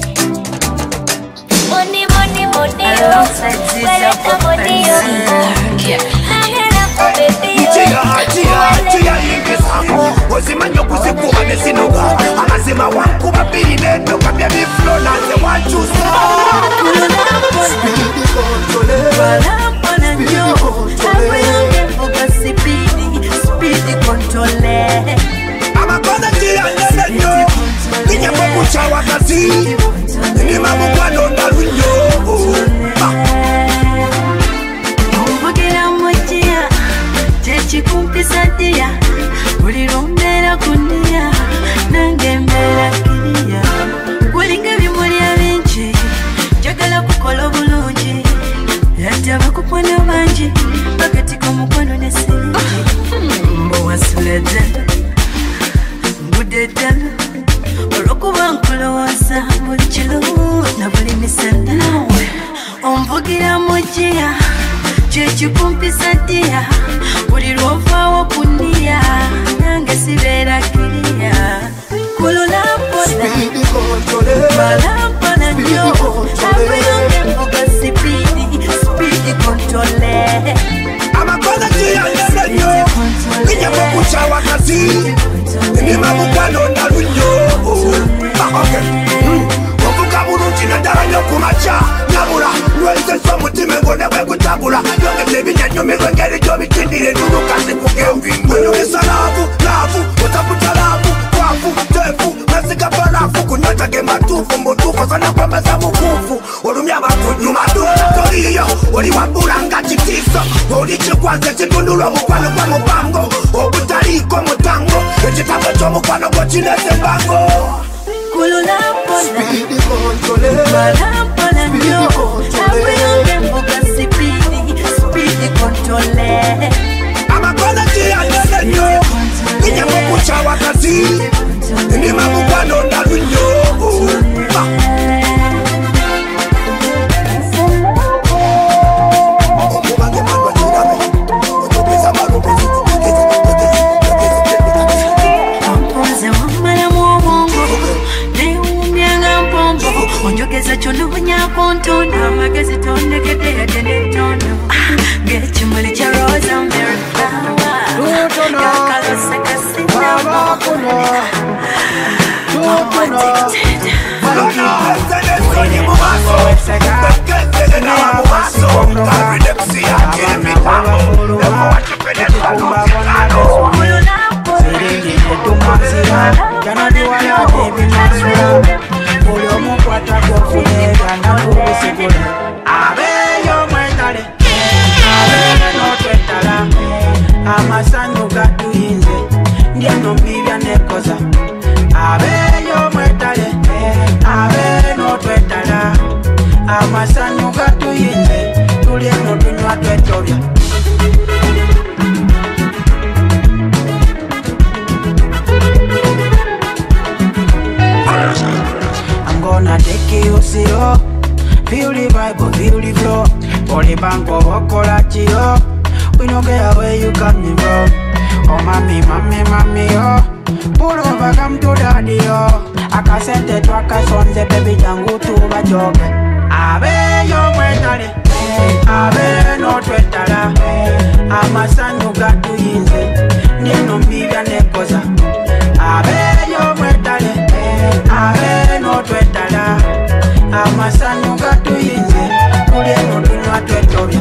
money money money yo weleta money yo nangela ko baby yo Tia, tia, ingesango Ozimanyo kuzikuwa nesinoga Amazima wanku babiri bendo Kabia biflo naze wachusa Speedy control Balapana nyo Tawe yange mbuga sipidi Speedy control Amakoza tia nene nyo Kinya kukucha wakasi Nini mamu kwa nonda lunyo Mvugila mojia Chechi kumpisa dia Ulirumbela kunia Nange mbela kilia Kulinga vimulia vinci Jagala kukola bulungi Yata bakupwana banji Bakati kumukwano nesiliji Mbo wasulete Mbudete Olokuba nkolo wasa Mbuchilo na buli misanda Omvugira mojia Chechi kumpisa dia Ulirufa wakunia Nange sibera kilia Kulula pola Balapana nyo Tawe yange mbuga sipidi Speedy control Amakoza tia nene nyo Kinya kukucha wakasi Nini mamu kwa nonda lunyo Ovuka bulungi naddala nnyo kumakya nyabula lwenzeso mutima engone bwekutabula yongeza ebinyanyumirwa engeri gy'obitindira enduruka zikugeonyolesa laavu laavu otaputa laavu kwavu tefu mesiga balafu kunyota ge matuufu mutuufu sanakwemeza mukuufu olumya bakunyuma dula toliyo oli wabula nga kitiiso oli kikwaza ekitundula omukwano gwa mubango obutaliiko mutango ekitabo ky'omukwano gwo kineza embango Kulula pola Balapana nyo Tawe yange mbuga sipidi Speedy control Amakoza tia nene nyo Kinya kukucha wakasi Nini mamu kwa nonda lunyo Ampoze wamala mwobongo Newumyenga mpombo Onjogeza cholubunya kontono Amagezi tondekete yate netono Ngechimuli cha rosa mary flower Yakalose kasina mokuna I'm addicted Amasanyu gatuyinze ndieno mbibya nekoza abeyo mwetale abe notwetala amasanyu gatuyinze tulieno tunywa twetobya I'm gonna take you slow, feel the vibe, feel the flow. Holy banko wakola chiyo, we don't care where you coming from. Oh mami, mami, mami, oh, pull over, come to daddy, oh. Akasente twaka sonze baby jangu tuba joge. mwetale abe n'otwetala amasanyu gatuyinze neno mbibya nekoza abeyo mwetale abe n'otwetala amasanyu gatuyinze tuli eno tunywa twetobya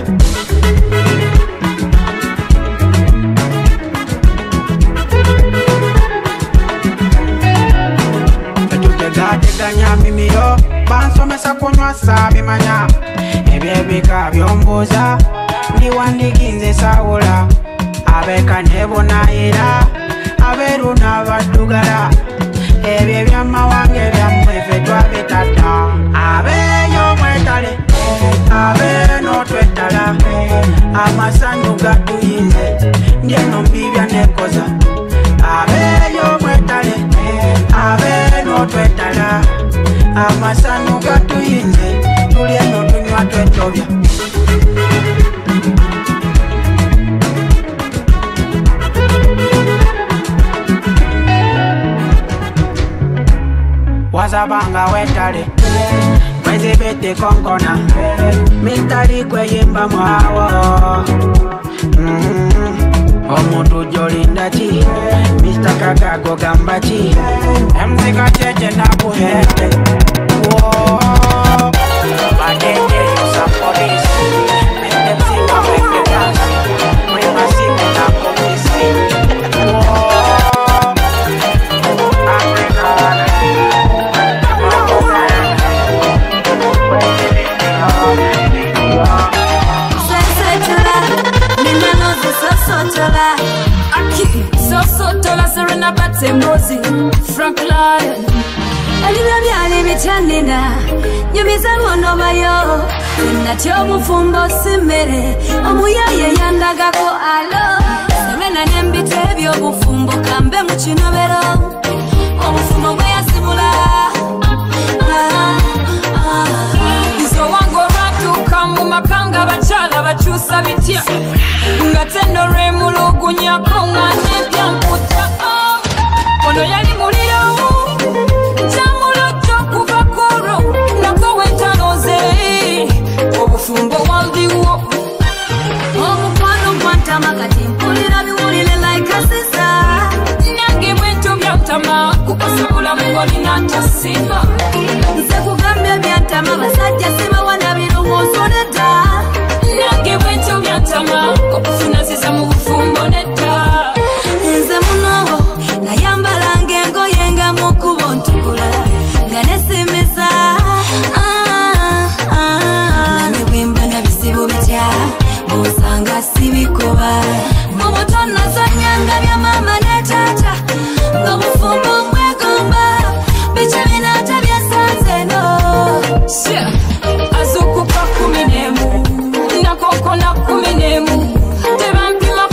tetutegateganya mimiro bansomesa kunywa saabimanya ebyebika byombuuza ndiwandiginze sawula abeka nebonayira aberu n'abaddugala ebyo ebyamawange byammwe ffe twabitadda abeyo mwetale abe n'otwetala amasanyu gatuyinze ndyeno mbibya nekoza abeyo mwetale abe n'otwetala amasanyu gatuyinze tuli eno tunywa twetobya wazabanga wetale mwezibete konkona mitali kweyimba mwawo omuntu jolindaki mister Kagago gambaki emzika cheche nakuhete badenge yusa police make them sing and make them dance when I sing and I police Sosotola, Aki, Sosotola, Serena Batsembozi, Frank Lion, Alibia Bichanina, Yumiza Monomayo, Natio Mufumbo Simere, Omuya Yandagako Alo, Serena Nembitebio Bufumbo Kambe Muchinovero, Omufumbo Wea Simula, Iso Wango Ratu Kamu Makanga Bachala Bachusa Bitia. Ngatendo remulugu nyakonga nebya mputa ono yali muliro jamulo chokuva kuro nako wetanoze obufumbo waldiwo omukwano gwantama kati mpulira biwulire like a sister nange bwentyo byantama kukasobola mugoli natasimba nze kugambya byantama basajja sibawana birowoozo nedda nange bwentyo byantama okufuna ziza mu bufumbo nedda nze muno nayambalanga engoye nga mukubo ntukula nga nesimisa nange bwemba na bizibu bitya bwosanga sibikoba mu buto nazanyanga bya mama ne tata nga bufumbo bwegomba bica binata byasanze no azukupa kumi n'emu nakoko na kumi n'emu tebampima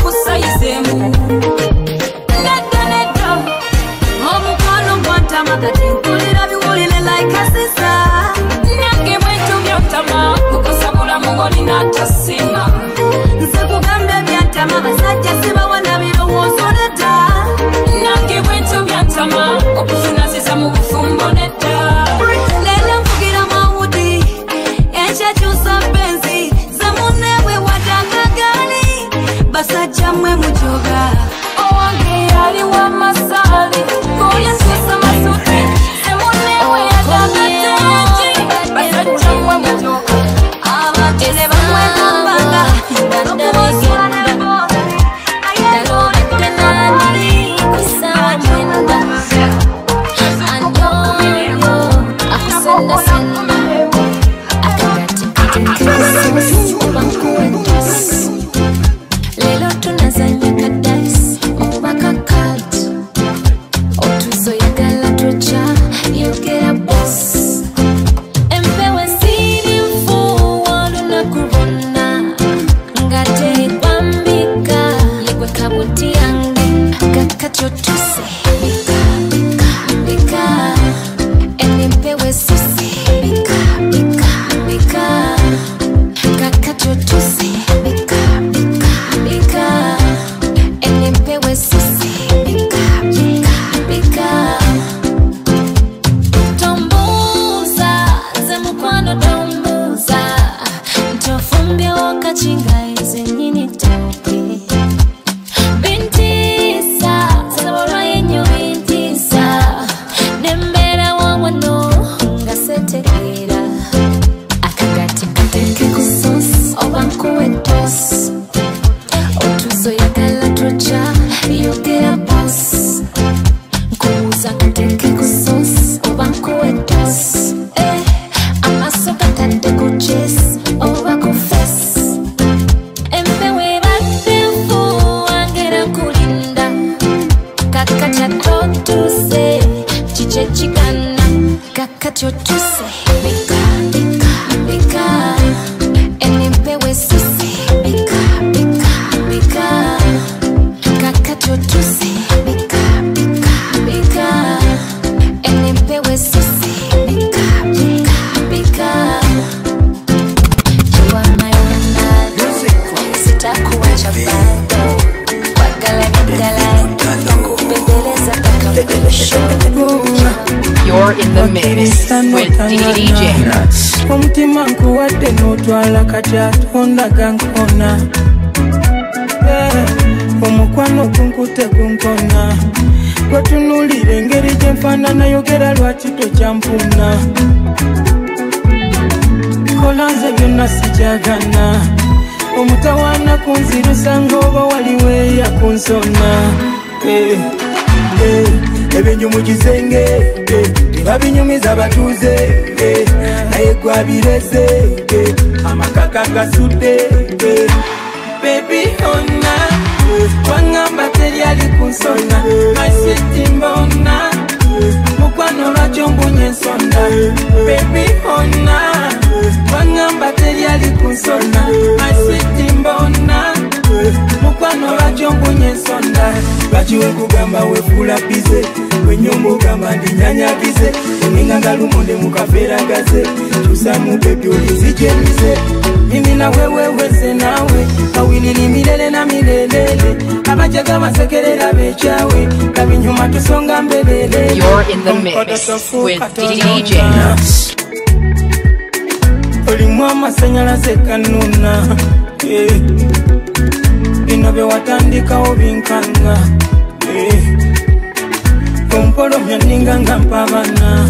Kakatyo tuse Bika, bika, bika Enempewe suse Bika, bika, bika Kakatyo tuse Bika, bika, bika Enempewe suse Bika, bika, bika You are my wonder Sitakuacha bado Wagala nigala Kubembeleza takabusho You're in the mix with D J Nuts. Omutima nkuwadde n'otwala kati atonda gankona omukwano gunkute gunkona gwetunuulira engeri gye nfaanana yogera lwaki tokyampuna kola nze byonna sikyagana omutawaana kunzirusa ng'oba waliwo eyakunsona ebinyumu kisenge tebabinyumiza batuuze naye gwabirese amakaka gasudde bebi ona wangamba teryali kunsona masitimbona mukwano lwakyo mbunye ensonda bebi ona wangamba teryali kunsona masitimbona mukwano lwakyo mbunye ensonda lwaki wekugamba wefuula bize wenyomba ogamba ndinyanyagize oninga nga lumonde mukaferagaze kyusamu bebi olizijemize mimi nawe weweze nawe awilili milele na milelele abajaga basekerera bekyawe kabinyuma tusonga mbelele You're in the mix with D J Nuts. olimu amasanyalaze kanuna bino bye watandikawo binkanga ompolomya ninga nga mpabana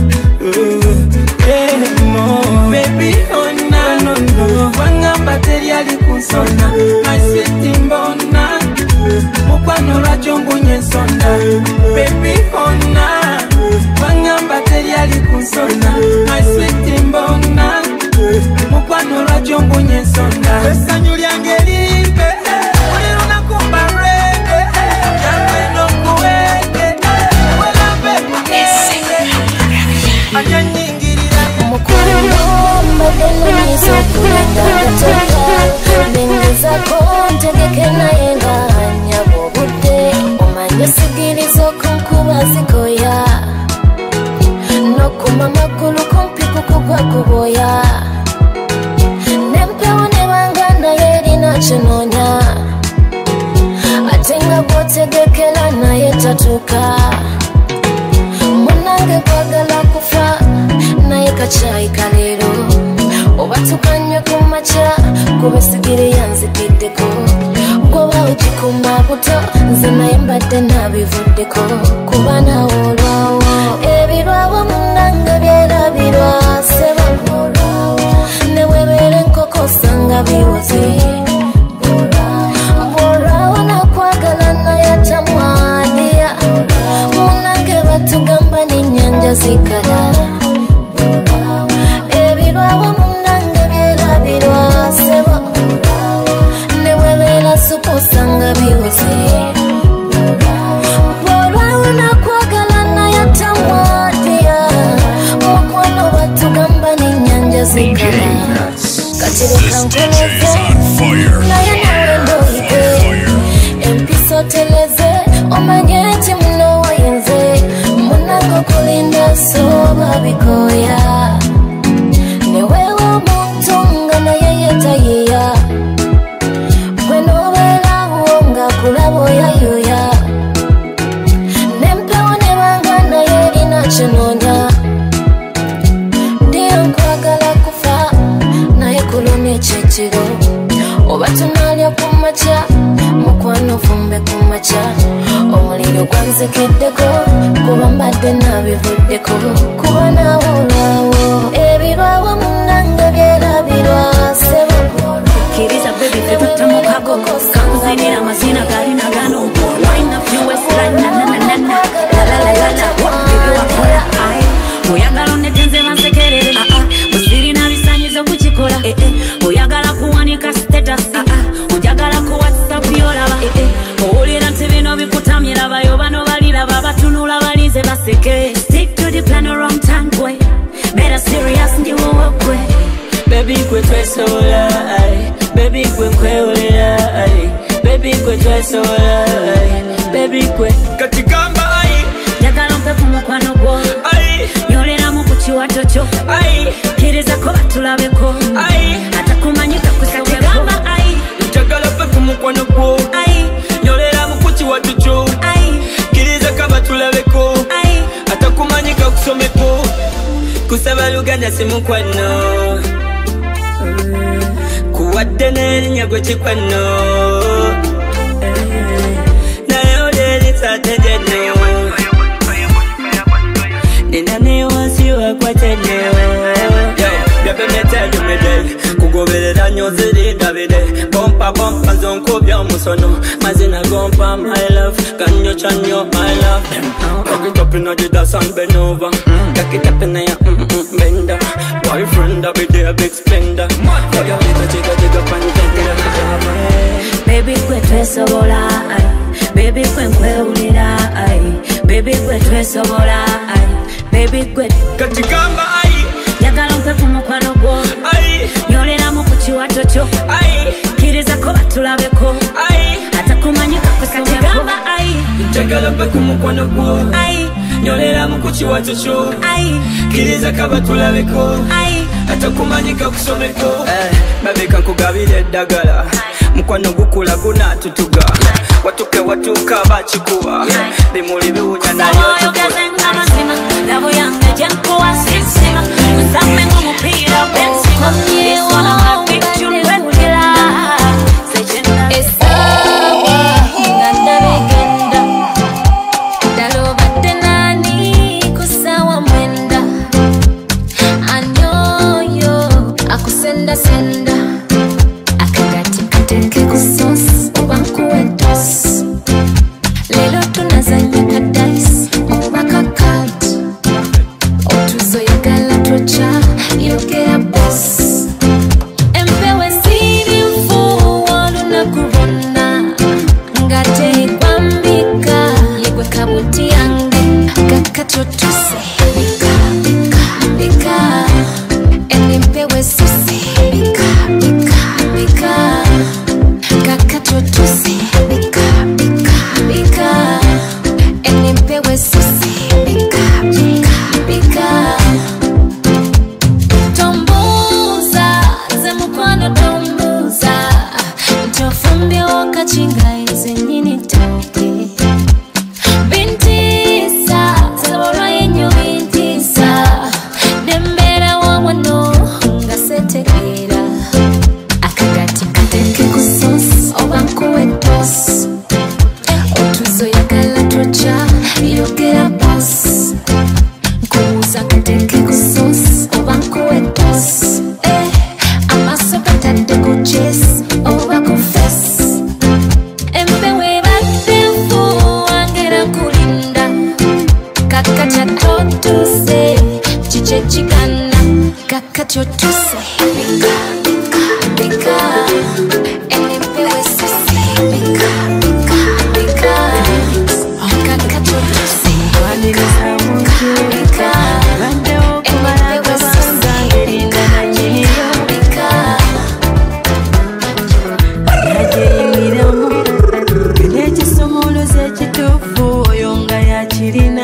bebi ona nono wangamba teryali kunsona masitimbona mukwano lwakyo mbunye ensonda bebi ona wangamba teryali kunsona masitimbona mukwano lwakyo mbunye ensonda essanyu lyange limpe ulirunakumba rege yange nokuwege Mbadenizo kulenda kutoka Nengiza kontegeke na yenga Nyabo bude Omanye sigirizo kunkuba zikoya Nokuma magulu kumpiku kugwa kuboya Nempewa nebanganda yeri na chinonya Atenga botegekela na yetatuka Munange kwagala kufa naye kakyayika leero oba tukanywe ku makya kubesigire yanzikiddeko gwoba okikuma buto nze naye mbadde nabivuddeko kuba nawe olwawo ebirwawo munange byerabirwa sebo newebeera enkoko osanga biwoze bwolwawo nakwagala naye tamwaniya munange batugamba n'ennyanja zikala ebirwawo munange byerabirwa sebo newebeera supu osanga biwoze bwolwawo nakwagala naye tamwaniya mukwano batugamba n'ennyanja zikala kati leka nkoleze naye nawe ndoyige empisa oteleze omanye nti muno wayenze munange okulinda soba bikoya newewe omuntu nga naye yetayeya gwe nobeerawo nga kulaba oyayoya nempewo nebanga naye erina kinoonya ndiyo nkwagala kufa naye kulumya ekyekiro oba tunaalya ku makya mukwano fumbe ku makya omuliro gwanzikiddeko kuba mbadde nabivuddeko kuba naawe olwawo ebirwawo munange byerabirwa sebo Kiriza baby fetuta mukago kanzanira amazina gali na gano wine up your waistline na na na na la la la la la baby wakola ai oyagala onetenze bansekerere ah ah usirina bisanyizo kukikola eh eh oyagala kuwanika status ah ah oyagala ku WhatsApp yolaba eh eh owulira nti bino bikutamira bayo bano balira babatunula balize baseke stick to the plan or wrong time boy twesobola baby gwe nkwewulira baby gwe twesobola baby gwe kati gamba ai njagala mpe ku mukwano gwo nyoleramu ku kiwato kyo kirizako batulabeko atakumanyika kusategamba ai njagala mpe ku mukwano gwo nyoleramu ku kiwato kyo kirizako batulabeko atakumanyika kusomeko kusaba luganda si mukwano kuwadde n'erinnya gwe kikwano naye oleritatejeno nina ne wansi wakwateno byabemetelumede kugoberera nyo zirindabide bompa bompa zonkubya omusono mazina gompa my love kanyo chanyo my love Cock it up inna the dance and bend over Cock it up inna ya mm-mm bender Boyfriend that be there big spender Jigga jigga jigga jigga pantenda Baby kwe twesobola Baby kwe nkwewulira Baby kwe twesobola Baby kwe katigamba ai njagala mpe ku mukwano gwo nyoleramu ku kiwato kyo kirizako batulabeko atakumanyika kusategamba ai njagala mpe ku mukwano gwo nyoleramu ku kiwato kyo kirizako batulabeko atakumanyika kusomeko babeka nkugabira eddagala mukwano gukula gunatutuga watuke watuka bakikuba bimuli biwunya nayo labo yange gyenkuwa sisima nsamme ng'omupiira gw'ensima isona bicculwekera esawa nga ndabegenda ddala obadde naani ku ssaawa mwenda anyoyo akusendasenda akagati kateeke ku sosi oba nkuwe tosi leero tunazanya kadayisi oba kakati otuzoyagala twoca yogera bosi empewo esiri nfu olunaku bonna nga tekwambika yegwe kabuti yange kakati otuse bika bika bika empewo esuse bika bika bika kakati otuse bika bika bika empewo esuse bika bika bika tombuuza nze mukwano tombuuza ntofumbyewo kakinga nze nnyini toke bintiisa nsabolwayo ennyo bintiisa nembeera wawano nga setegeera akagati kateeke ku sosi oba nkuwe tosi otuzoyagala twoca yogera bosi nkubuuza kateeke ku sosi oba nkuwe tosi amaaso gatadde ku chesi oba ku fesi empewo ebadde nfu wangera kulinda kakati atotuse kiki ekigana kakati otuse bika bika bika empewo esuse bika bika bika kakati otuse bika bika empewo esuse bika bika yageyimiramu n'ekisumuluzo ekituufu oyo nga yakirina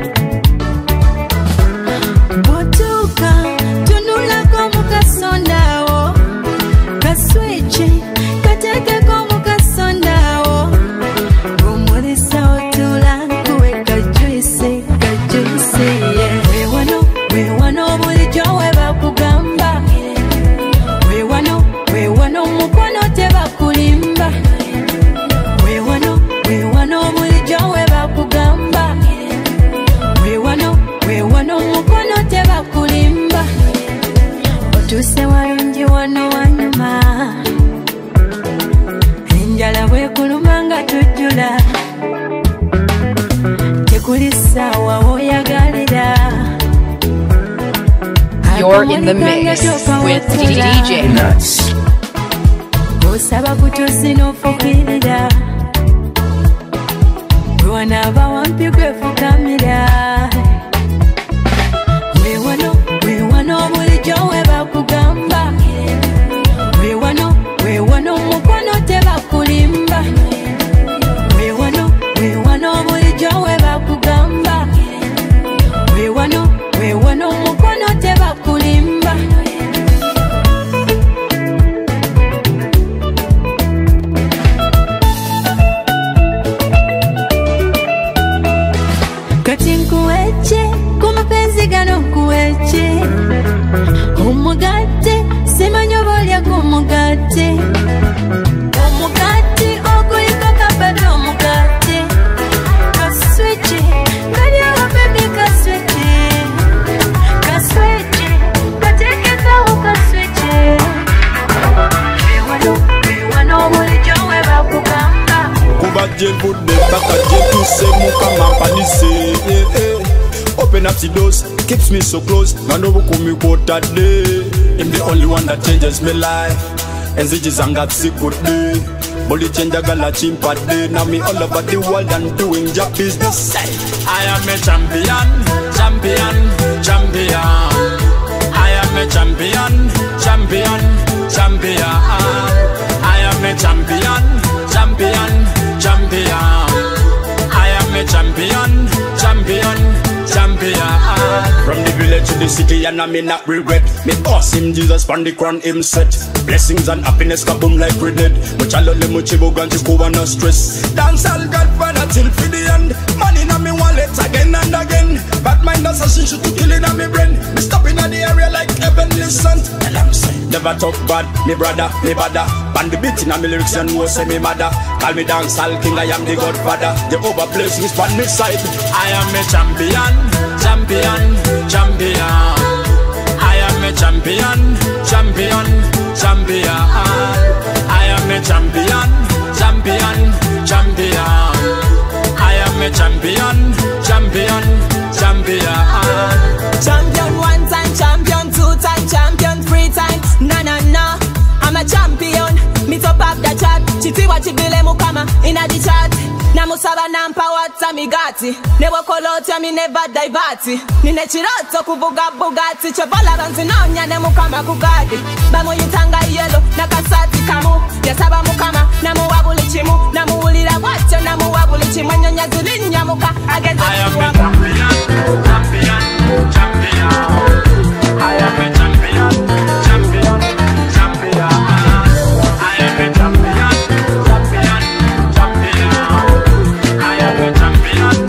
bw'otuuka tunulako mu kasondaawo kaswiki kateekeko mu kasondaawo omulisa otula nkuwe kajuyise kajuyise wewano wewano bulijjo we bakugamba wewano wewano mukono tebakulimba wewano wewano bulijjo we bakugamba wewano wewano mukono tebakulimba otuse walungi wano wanyuma enjala bwekuluma nga tujjula tekuli ssaawa woyagalira You're in the mix with D J Nuts. osaba kutusi n'ofukirira lwanaaba wampi gwefukamira wewano wewano bulijjo we bakugamba he does keeps me so close. Man over come me quote that day. I'm the only one that changes my life. And zijis and got sick good day. But the change a gala chimpa day. Now me all over the world and doing job business. I am a champion, champion, champion. I am a champion, champion, champion. I am a champion, champion, champion. I am a champion, champion, champion. From the village to the city and I may not regret. Me awesome Jesus from the crown him set. Blessings and happiness kaboom like we did. Much I love them much you go and no stress. Dance all Godfather till for the end. Money in my wallet again and again. Bad mind assassin shoot to kill in my brain. Me stopping at the area like heavenly sun. Tell them say never talk bad, me brother, me brother. Band the beat in my lyrics and who say me mother. Call me dance all king, I am the Godfather. The over blessings on me side. I am a champion, champion, champion. I am a champion, champion, champion. I am a champion, champion, champion. I am a champion, champion, champion. Champion one time, champion two time, champion three time. No, no, no, I'm a champion. Me top up the chat. Chiti wa chibile mukama inna the chat. Na musaba na mpawata migati. Never kolota mi never divati. Nine chiroto kubuga bugati. Chobola banzi na unyane mukama kugadi. Bamu yitanga yelo na kasati kamu. Yasaba mukama na muwabuli chimu. Na muwulira wacho na muwabuli chimu. Nyonya zuli nyamuka ageza kuwaka. Champion, champion. I am a champion, champion, champion. I am a champion, champion, champion. I am a champion,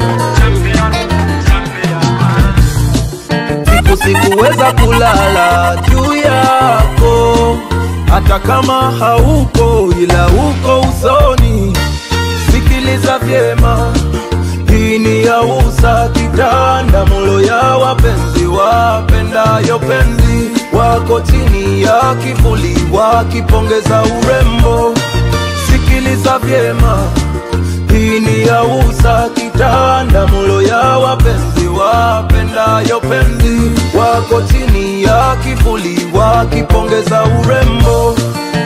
champion, champion. Siku sikuweza kulala juu yako, hata kama hauko ila uko usoni. Sikiliza vyema, hii ni ya usa kitanda mulo ya wapenzi wapendayo penzi wako chini ya kivuli wakipongeza urembo. Sikiliza vyema, hii ni ya usa kitanda mulo ya wapenzi wapendayo penzi wako chini ya kivuli wakipongeza urembo.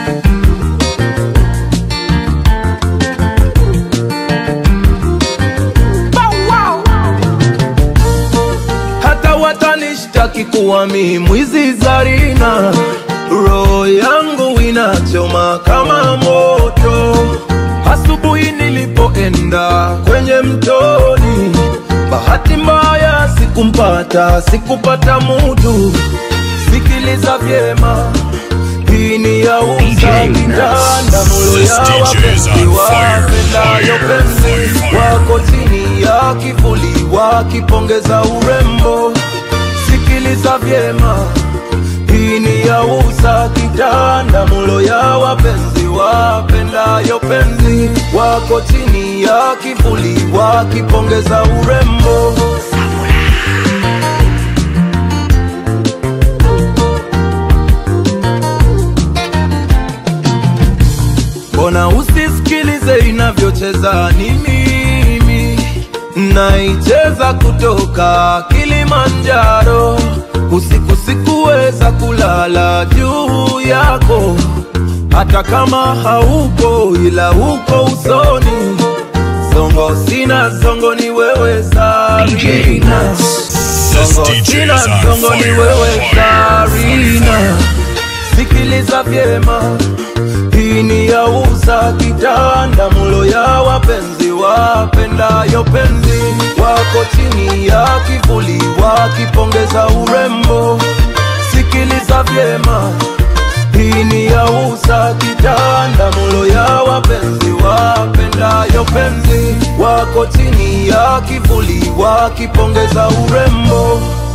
Watanishitaki kuwa mimi mwizi Zarina. Roho yangu inachoma kama moto. Asubuhi nilipoenda kwenye mtoni, bahati mbaya sikumpata, sikupata mutu. Sikiliza vyema, hii ni ya usa kitanda mulo ya wapenzi wapendayo penzi wako chini ya kivuli wakipongeza urembo. Sikiliza vyema, hii ni ya usa kitanda mulo ya wapenzi wapendayo penzi wako chini ya kivuli wakipongeza urembo. Mbona usisikilize inavyocheza, ni mimi naicheza kutoka Kilimanjaro. Usiku sikuweza kulala juu yako, hata kama hauko ila uko usoni. Songo sina songo ni wewe Sarina. Songo sina songo ni wewe Sarina. Sikiliza vyema, hii ni ya usa kitanda mulo ya wapenzi wapendayo penzi wako chini ya kivuli wakipongeza urembo. Sikiliza vyema, hii ni ya usa kitanda mulo ya wapenzi wapendayo penzi wako chini ya kivuli wakipongeza urembo.